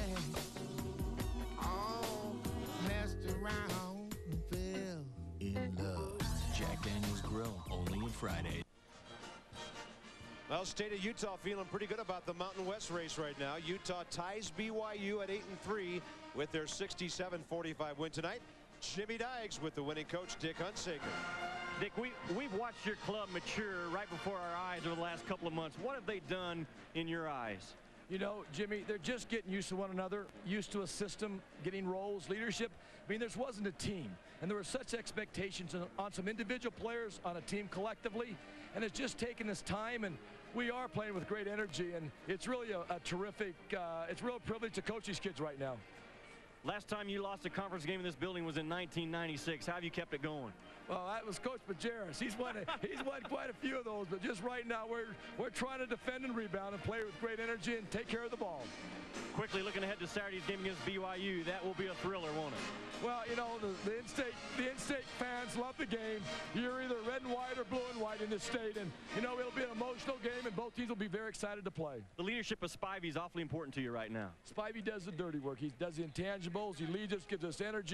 Around and fell in love. Jack Daniel's Grill, only on Friday. Well, state of Utah feeling pretty good about the Mountain West race right now. Utah ties B Y U at eight and three with their sixty-seven forty-five win tonight. Jimmy Dykes with the winning coach, Dick Hunsaker. Dick, we, we've watched your club mature right before our eyes over the last couple of months. What have they done in your eyes? You know, Jimmy, they're just getting used to one another, used to a system, getting roles, leadership. I mean, this wasn't a team, and there were such expectations on, on some individual players, on a team collectively, and it's just taken this time, and we are playing with great energy, and it's really a, a terrific, uh, it's a real privilege to coach these kids right now. Last time you lost a conference game in this building was in nineteen ninety-six. How have you kept it going? Well, that was Coach Majerus. He's won a, he's won quite a few of those, but just right now we're we're trying to defend and rebound and play with great energy and take care of the ball. Quickly looking ahead to Saturday's game against B Y U, that will be a thriller, won't it? Well, you know, the, the in-state the in-state fans love the game. You're either red and white or blue and white in this state, and you know it'll be an emotional game, and both teams will be very excited to play. The leadership of Spivey is awfully important to you right now. Spivey does the dirty work. He does the intangibles. He leads us, gives us energy.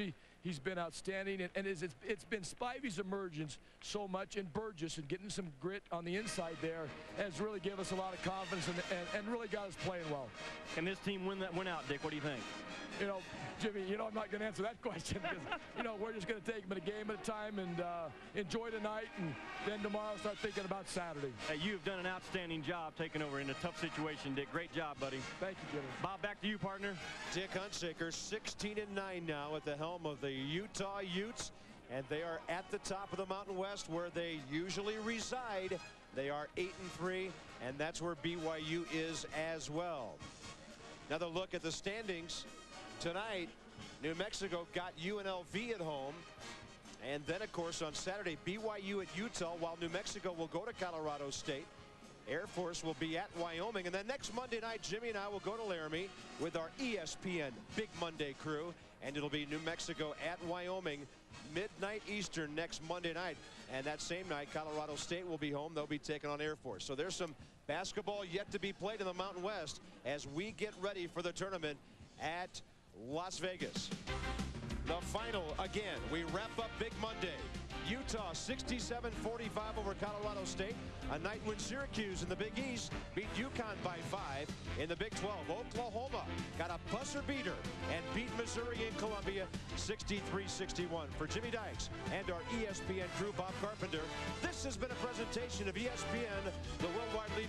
He's been outstanding, and, and it's, it's been Spivey's emergence so much, and Burgess, and getting some grit on the inside there has really given us a lot of confidence and, and, and really got us playing well. Can this team win that win out, Dick? What do you think? You know, Jimmy, you know I'm not going to answer that question because, you know, we're just going to take them a game at a time and uh, enjoy tonight, and then tomorrow start thinking about Saturday. Hey, you've done an outstanding job taking over in a tough situation, Dick. Great job, buddy. Thank you, Jimmy. Bob, back to you, partner. Dick Hunsaker, sixteen and nine now at the helm of the Utah Utes, and they are at the top of the Mountain West where they usually reside. They are eight and three, and that's where B Y U is as well. Another look at the standings. Tonight, New Mexico got U N L V at home. And then, of course, on Saturday, B Y U at Utah, while New Mexico will go to Colorado State. Air Force will be at Wyoming. And then next Monday night, Jimmy and I will go to Laramie with our E S P N Big Monday crew. And it'll be New Mexico at Wyoming, midnight Eastern next Monday night. And that same night, Colorado State will be home. They'll be taking on Air Force. So there's some basketball yet to be played in the Mountain West as we get ready for the tournament at Las Vegas. The final again. We wrap up Big Monday. Utah sixty-seven forty-five over Colorado State. A night when Syracuse in the Big East beat UConn by five. In the Big twelve, Oklahoma got a buzzer beater and beat Missouri in Columbia sixty-three sixty-one. For Jimmy Dykes and our E S P N crew, Bob Carpenter, this has been a presentation of E S P N, the worldwide leader.